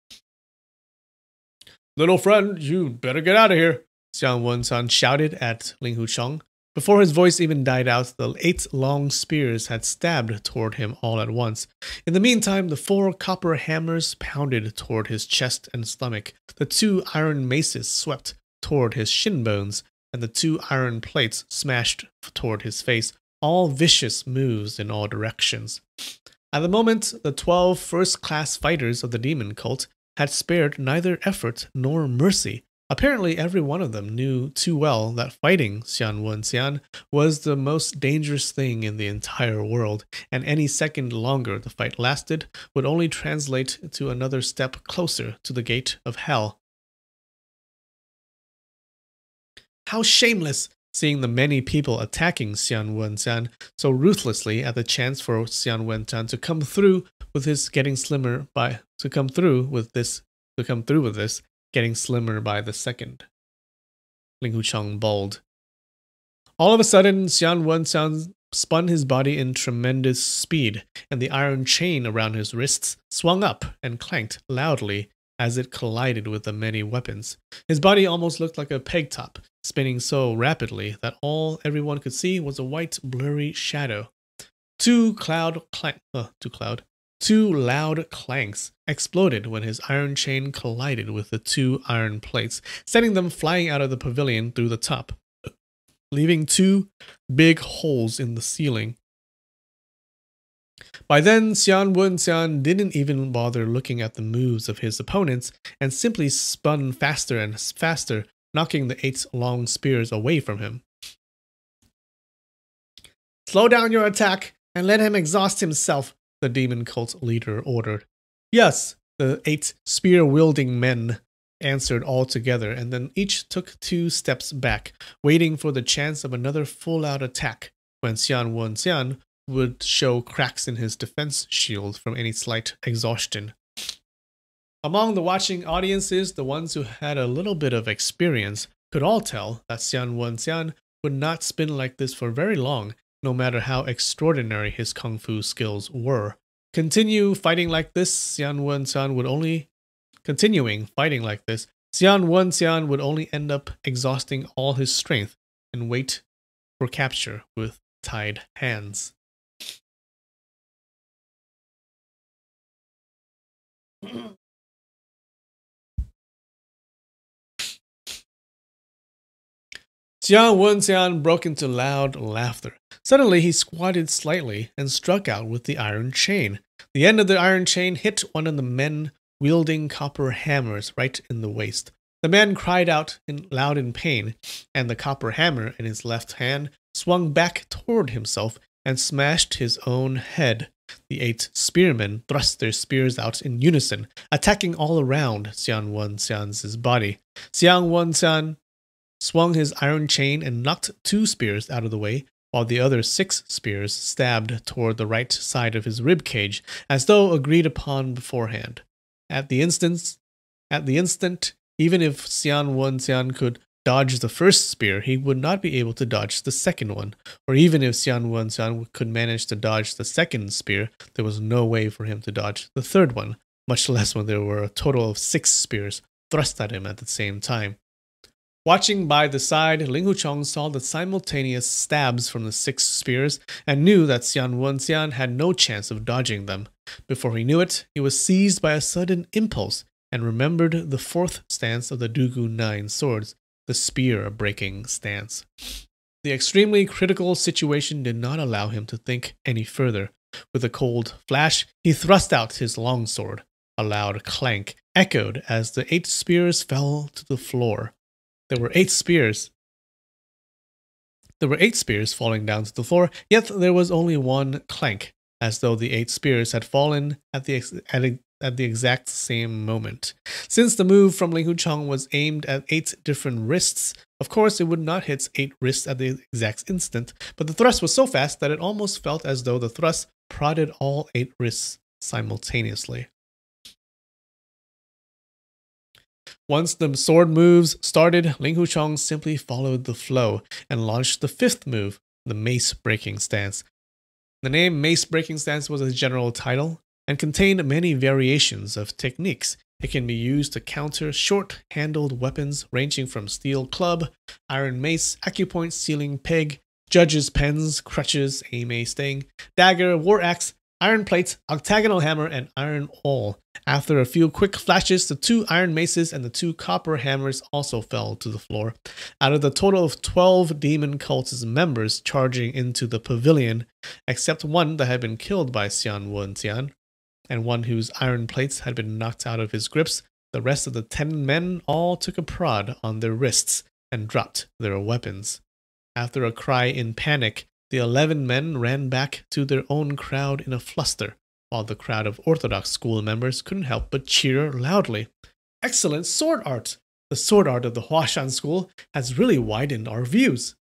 Speaker 1: "Little friend, you'd better get out of here," Xian Wenxiang shouted at Ling Hucheng. Before his voice even died out, the 8 long spears had stabbed toward him all at once. In the meantime, the 4 copper hammers pounded toward his chest and stomach. The 2 iron maces swept toward his shin bones, and the 2 iron plates smashed toward his face, all vicious moves in all directions. At the moment, the 12 first-class fighters of the demon cult had spared neither effort nor mercy. Apparently, every one of them knew too well that fighting Xian Wenxiang was the most dangerous thing in the entire world, and any second longer the fight lasted would only translate to another step closer to the gate of hell. How shameless! Seeing the many people attacking Xian Wenxiang so ruthlessly at the chance for Xian Wenxiang to come through with this, getting slimmer by the second. Ling Hucheng bawled. All of a sudden, Xian Wenxiang spun his body in tremendous speed, and the iron chain around his wrists swung up and clanked loudly as it collided with the many weapons. His body almost looked like a peg top, spinning so rapidly that all everyone could see was a white, blurry shadow. Two loud clanks exploded when his iron chain collided with the 2 iron plates, sending them flying out of the pavilion through the top. leaving 2 big holes in the ceiling. By then, Xian Wenxian didn't even bother looking at the moves of his opponents and simply spun faster and faster, knocking the 8 long spears away from him. "Slow down your attack and let him exhaust himself," the demon cult leader ordered. "Yes," the 8 spear-wielding men answered all together, and then each took 2 steps back, waiting for the chance of another full-out attack when Xian Wenxian would show cracks in his defense shield from any slight exhaustion. Among the watching audiences, the ones who had a little bit of experience could all tell that Xian Wenxian would not spin like this for very long, no matter how extraordinary his kung fu skills were. Continuing fighting like this, Xian Wenxian would only end up exhausting all his strength and wait for capture with tied hands. Xian Wenxian broke into loud laughter. Suddenly, he squatted slightly and struck out with the iron chain. The end of the iron chain hit one of the men wielding copper hammers right in the waist. The man cried out loud in pain, and the copper hammer in his left hand swung back toward himself and smashed his own head. The 8 spearmen thrust their spears out in unison, attacking all around Xian Wenxian's body. Xian Wenxian swung his iron chain and knocked 2 spears out of the way, while the other 6 spears stabbed toward the right side of his rib cage, as though agreed upon beforehand. At the instant, even if Xian Wenxian could dodge the first spear, he would not be able to dodge the second one. Or even if Xian Wenxian could manage to dodge the second spear, there was no way for him to dodge the third one, much less when there were a total of 6 spears thrust at him at the same time. Watching by the side, Ling Huchong saw the simultaneous stabs from the 6 spears and knew that Xian Wenxian had no chance of dodging them. Before he knew it, he was seized by a sudden impulse and remembered the 4th stance of the Dugu 9 swords, the spear-breaking stance. The extremely critical situation did not allow him to think any further. With a cold flash, he thrust out his longsword. A loud clank echoed as the 8 spears fell to the floor. There were 8 spears. There were 8 spears falling down to the floor, yet there was only one clank, as though the 8 spears had fallen at the exact same moment. Since the move from Ling Huchong was aimed at 8 different wrists, of course it would not hit 8 wrists at the exact instant, but the thrust was so fast that it almost felt as though the thrust prodded all 8 wrists simultaneously. Once the sword moves started, Ling Huchong simply followed the flow and launched the 5th move, the mace-breaking stance. The name mace-breaking stance was a general title and contained many variations of techniques. It can be used to counter short-handled weapons ranging from steel club, iron mace, acupoint sealing peg, judge's pens, crutches, a sting, dagger, war axe, iron plate, octagonal hammer, and iron awl. After a few quick flashes, the 2 iron maces and the 2 copper hammers also fell to the floor. Out of the total of 12 demon cult's members charging into the pavilion, except one that had been killed by Xian Wenxian, and one whose iron plates had been knocked out of his grips, the rest of the 10 men all took a prod on their wrists and dropped their weapons. After a cry in panic, the 11 men ran back to their own crowd in a fluster, while the crowd of Orthodox school members couldn't help but cheer loudly. "Excellent sword art! The sword art of the Huashan school has really widened our views."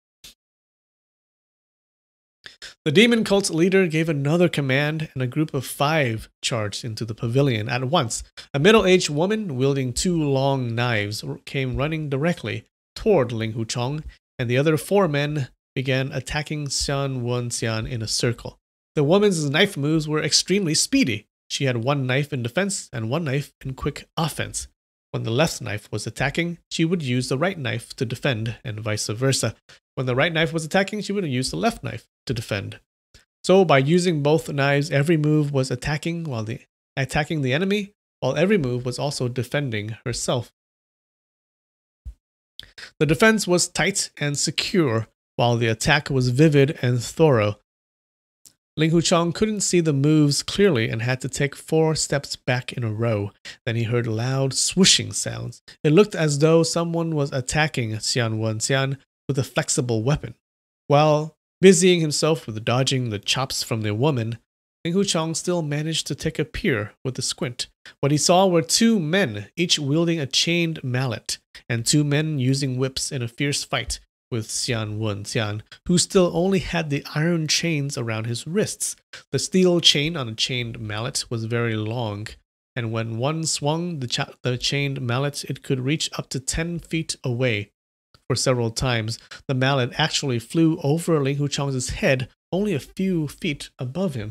Speaker 1: The demon cult's leader gave another command, and a group of 5 charged into the pavilion at once. A middle-aged woman wielding 2 long knives came running directly toward Ling Huchong, and the other 4 men began attacking Xian Wenxian in a circle. The woman's knife moves were extremely speedy. She had 1 knife in defense and 1 knife in quick offense. When the left knife was attacking, she would use the right knife to defend, and vice versa. When the right knife was attacking, she would use the left knife to defend. So by using both knives, every move was attacking the enemy, while every move was also defending herself. The defense was tight and secure. while the attack was vivid and thorough. Ling Huchong couldn't see the moves clearly and had to take 4 steps back in a row. Then he heard loud swooshing sounds. It looked as though someone was attacking Xian Wenxian with a flexible weapon. While busying himself with dodging the chops from the woman, Ling Huchong still managed to take a peer with a squint. What he saw were 2 men, each wielding a chained mallet, and 2 men using whips in a fierce fight with Xian Wenxian, who still only had the iron chains around his wrists. The steel chain on a chained mallet was very long, and when one swung the chained mallet, it could reach up to 10 feet away. For several times, the mallet actually flew over Ling Huchong's head, only a few feet above him.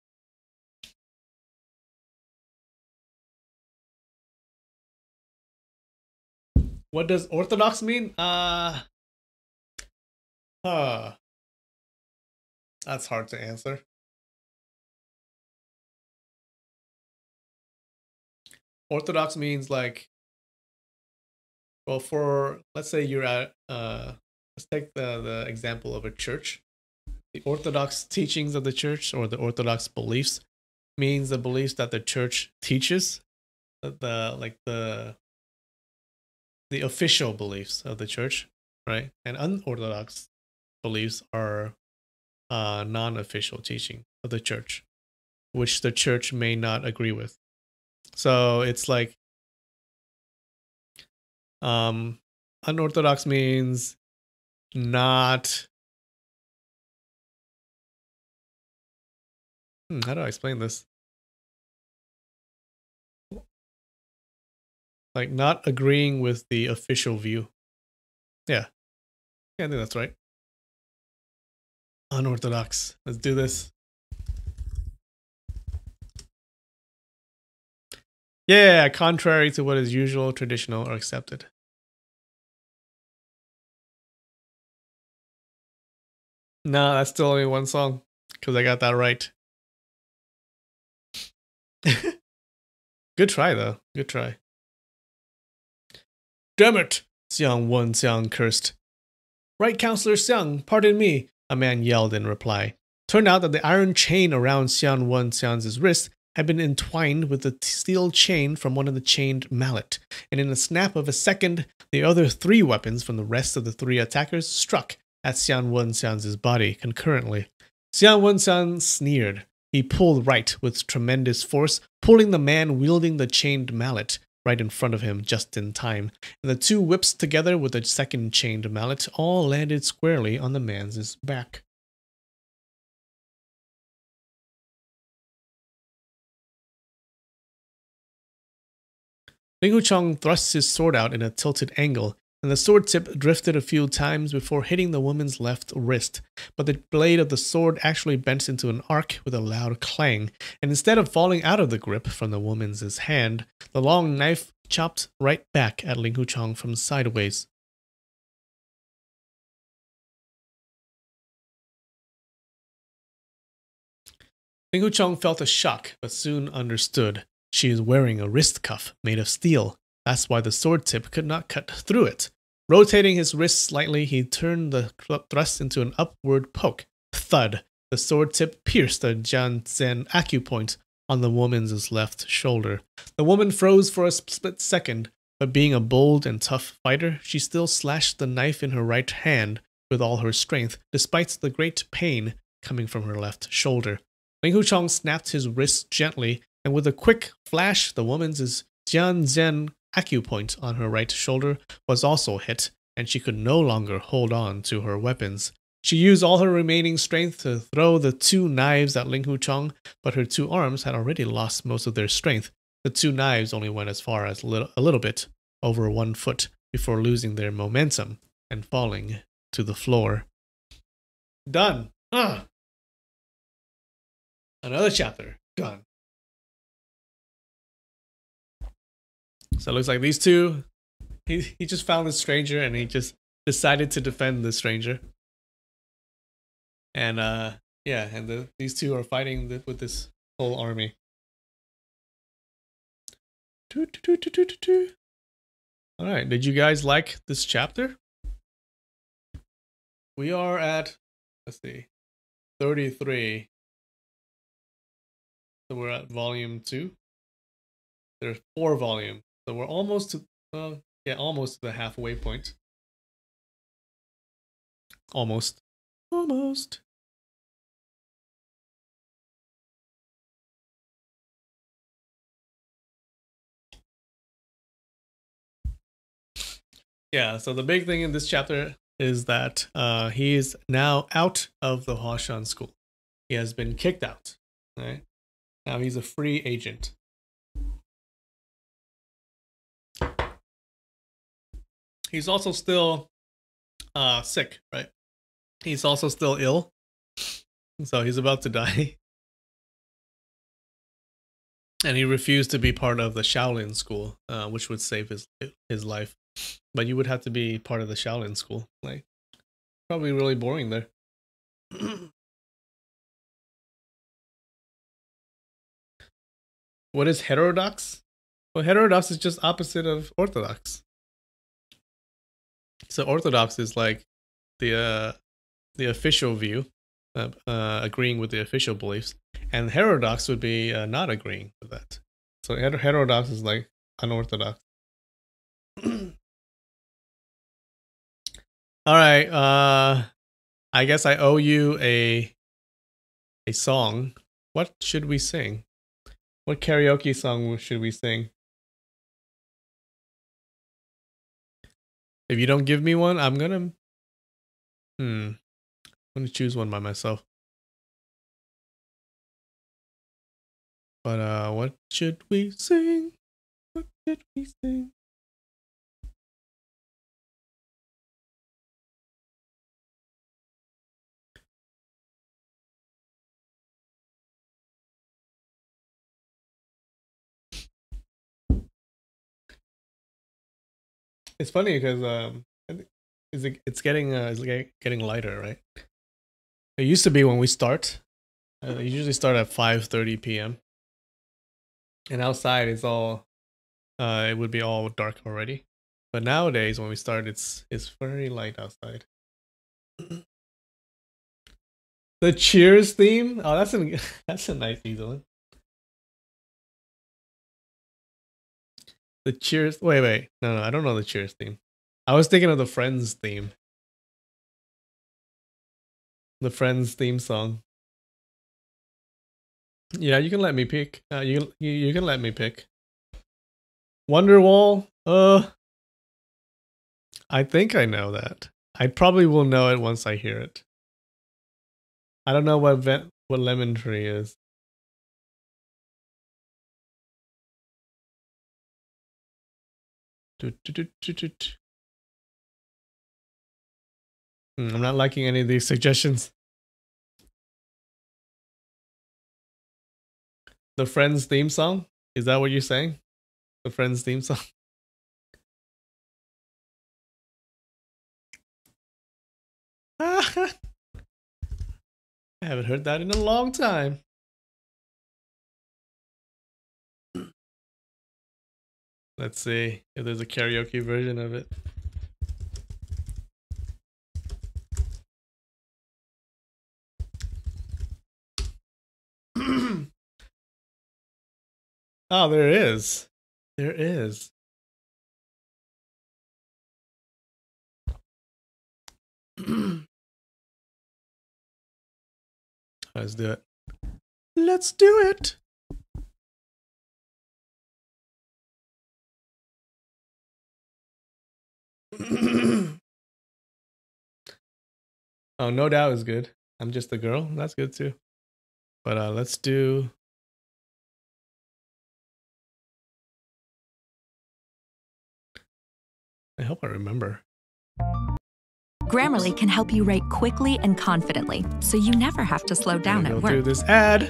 Speaker 1: What does orthodox mean? That's hard to answer. Orthodox means like, well, for, let's say you're at, let's take the example of a church. The orthodox teachings of the church, or the orthodox beliefs, means the beliefs that the church teaches, the official beliefs of the church, right? And unorthodox beliefs are non-official teaching of the church, which the church may not agree with. So it's like, unorthodox means not. How do I explain this? Like not agreeing with the official view. Yeah, I think that's right. Unorthodox. Let's do this. Yeah, contrary to what is usual, traditional, or accepted. No, that's still only one song, because I got that right. Good try, though. Good try. Damn it! Xiang Wenxiang cursed. Right, Counselor Xiang, pardon me, a man yelled in reply. Turned out that the iron chain around Xian Wenxiang's wrist had been entwined with the steel chain from one of the chained mallet, and in a snap of a second, the other 3 weapons from the rest of the 3 attackers struck at Xian Wenxiang's body concurrently. Xian Wenxiang sneered. He pulled right with tremendous force, pulling the man wielding the chained mallet right in front of him just in time, and the 2 whips together with the second chained mallet all landed squarely on the man's back. Ling Huchong thrust his sword out in a tilted angle, and the sword tip drifted a few times before hitting the woman's left wrist. But the blade of the sword actually bent into an arc with a loud clang, and instead of falling out of the grip from the woman's hand, the long knife chopped right back at Ling Huchong from sideways. Ling Huchong felt a shock, but soon understood. She is wearing a wrist cuff made of steel. That's why the sword tip could not cut through it. Rotating his wrist slightly, he turned the thrust into an upward poke. Thud! The sword tip pierced the Jianzhen acupoint on the woman's left shoulder. The woman froze for a split second, but being a bold and tough fighter, she still slashed the knife in her right hand with all her strength, despite the great pain coming from her left shoulder. Ling Huchong snapped his wrist gently, and with a quick flash, the woman's Jianzhen acupoint on her right shoulder was also hit, and she could no longer hold on to her weapons. She used all her remaining strength to throw the 2 knives at Ling Huchong, but her 2 arms had already lost most of their strength. The 2 knives only went as far as a little bit over 1 foot before losing their momentum and falling to the floor. Done. Another chapter. Done. So it looks like these 2, he just found this stranger and he just decided to defend the stranger. And yeah, and these 2 are fighting with this whole army. All right, did you guys like this chapter? We are at, let's see, 33. So we're at volume 2. There's 4 volumes. So we're almost to, almost to the halfway point. Almost. Almost. Yeah, so the big thing in this chapter is that he is now out of the Huashan school. He has been kicked out. Right? Now he's a free agent. He's also still sick, right? He's also still ill. So he's about to die. And he refused to be part of the Shaolin school, which would save his life. But you would have to be part of the Shaolin school. Like, probably really boring there. What is heterodox? Well, heterodox is just opposite of orthodox. So orthodox is like the official view, agreeing with the official beliefs, and heterodox would be not agreeing with that. So heterodox is like unorthodox. All right. I guess I owe you a song. What should we sing? What karaoke song should we sing? If you don't give me one, I'm gonna choose one by myself. But what should we sing? What should we sing? It's funny because it's getting lighter, right? It used to be when we start. You usually start at 5:30 p.m. and outside it's all it would be all dark already. But nowadays when we start, it's very light outside. The Cheers theme? Oh, that's a nice one. The Cheers. Wait. No, I don't know the Cheers theme. I was thinking of the Friends theme. The Friends theme song. Yeah, you can let me pick. You can let me pick. Wonderwall. I think I know that. I probably will know it once I hear it. I don't know what Lemon Tree is. I'm not liking any of these suggestions. The Friends theme song? Is that what you're saying? The Friends theme song? I haven't heard that in a long time. Let's see if there's a karaoke version of it. Oh, there is. There is. Let's do it. Let's do it. Oh, No Doubt is good. I'm Just a Girl. That's good too. But let's do. I hope I remember.
Speaker 2: Grammarly can help you write quickly and confidently, so you never have to slow down at work.
Speaker 1: Do this ad.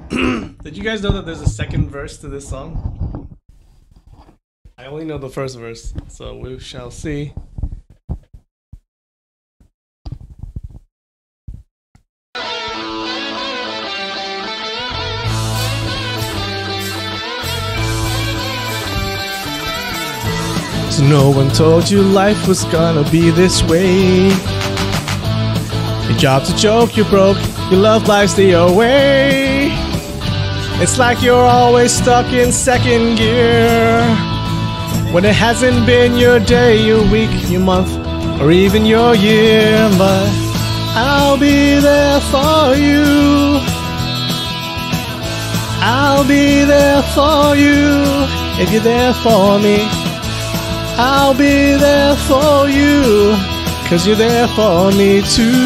Speaker 1: Did you guys know that there's a second verse to this song? I only know the first verse, so we shall see. So no one told you life was gonna be this way. Your job's a joke, you're broke, your love life's the away. It's like you're always stuck in second gear, when it hasn't been your day, your week, your month, or even your year. But I'll be there for you. I'll be there for you if you're there for me. I'll be there for you, 'cause you're there for me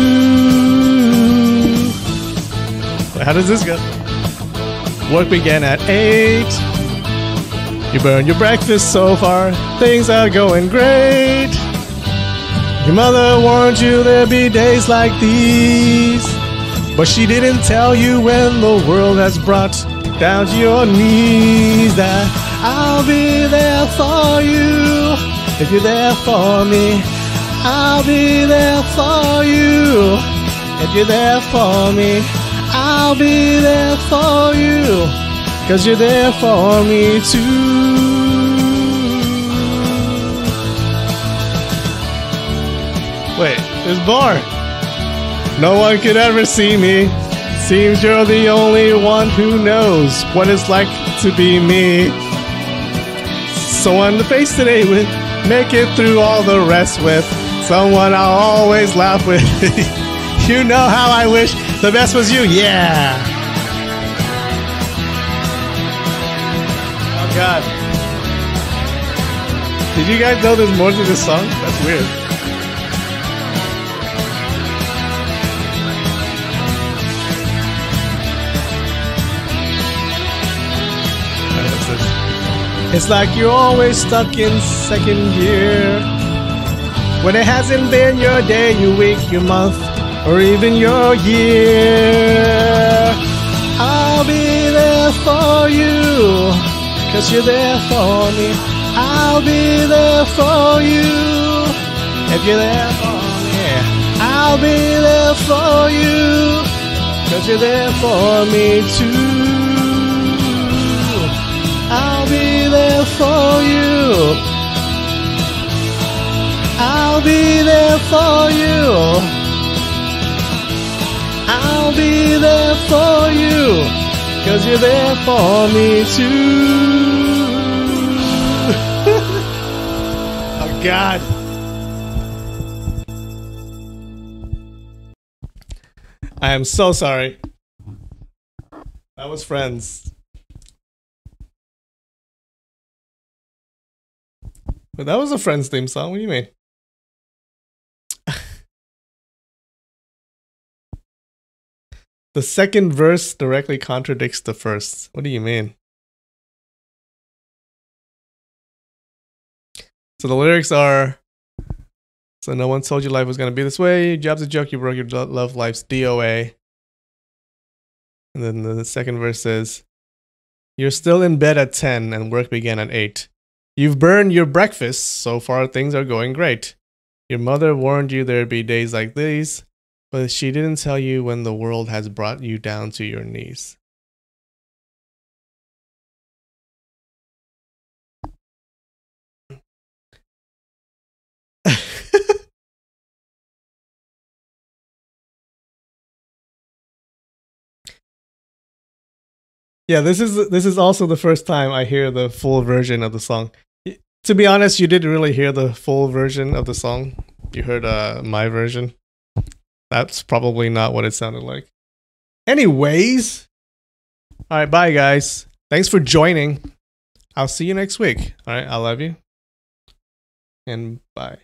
Speaker 1: too. How does this go? Work began at 8. You burned your breakfast so far, things are going great. Your mother warned you there'd be days like these, but she didn't tell you when the world has brought down to your knees that I'll be there for you if you're there for me. I'll be there for you if you're there for me. I'll be there for you, 'cause you're there for me too. Wait, there's more. No one could ever see me. Seems you're the only one who knows what it's like to be me. Someone to face today with, make it through all the rest with. Someone I'll always laugh with. You know how I wish the best was you, yeah. Oh God. Did you guys know there's more to this song? That's weird. It's like you're always stuck in second gear, when it hasn't been your day, your week, your month, or even your year. I'll be there for you, 'cause you're there for me. I'll be there for you if you're there for me. I'll be there for you, 'cause you're there for me too. I'll be there for you. I'll be there for you. I'll be there for you, 'cause you're there for me too. Oh God. I am so sorry. That was Friends. But that was a Friends theme song. What do you mean? The second verse directly contradicts the first. What do you mean? So the lyrics are, so no one told you life was going to be this way. Job's a joke, you broke your love life's DOA. And then the second verse says, you're still in bed at 10 and work began at 8. You've burned your breakfast, so far things are going great. Your mother warned you there'd be days like these, but she didn't tell you when the world has brought you down to your knees. Yeah, this is also the first time I hear the full version of the song. To be honest, you didn't really hear the full version of the song. You heard my version. That's probably not what it sounded like. Anyways, all right, bye guys. Thanks for joining. I'll see you next week. All right, I love you. And bye.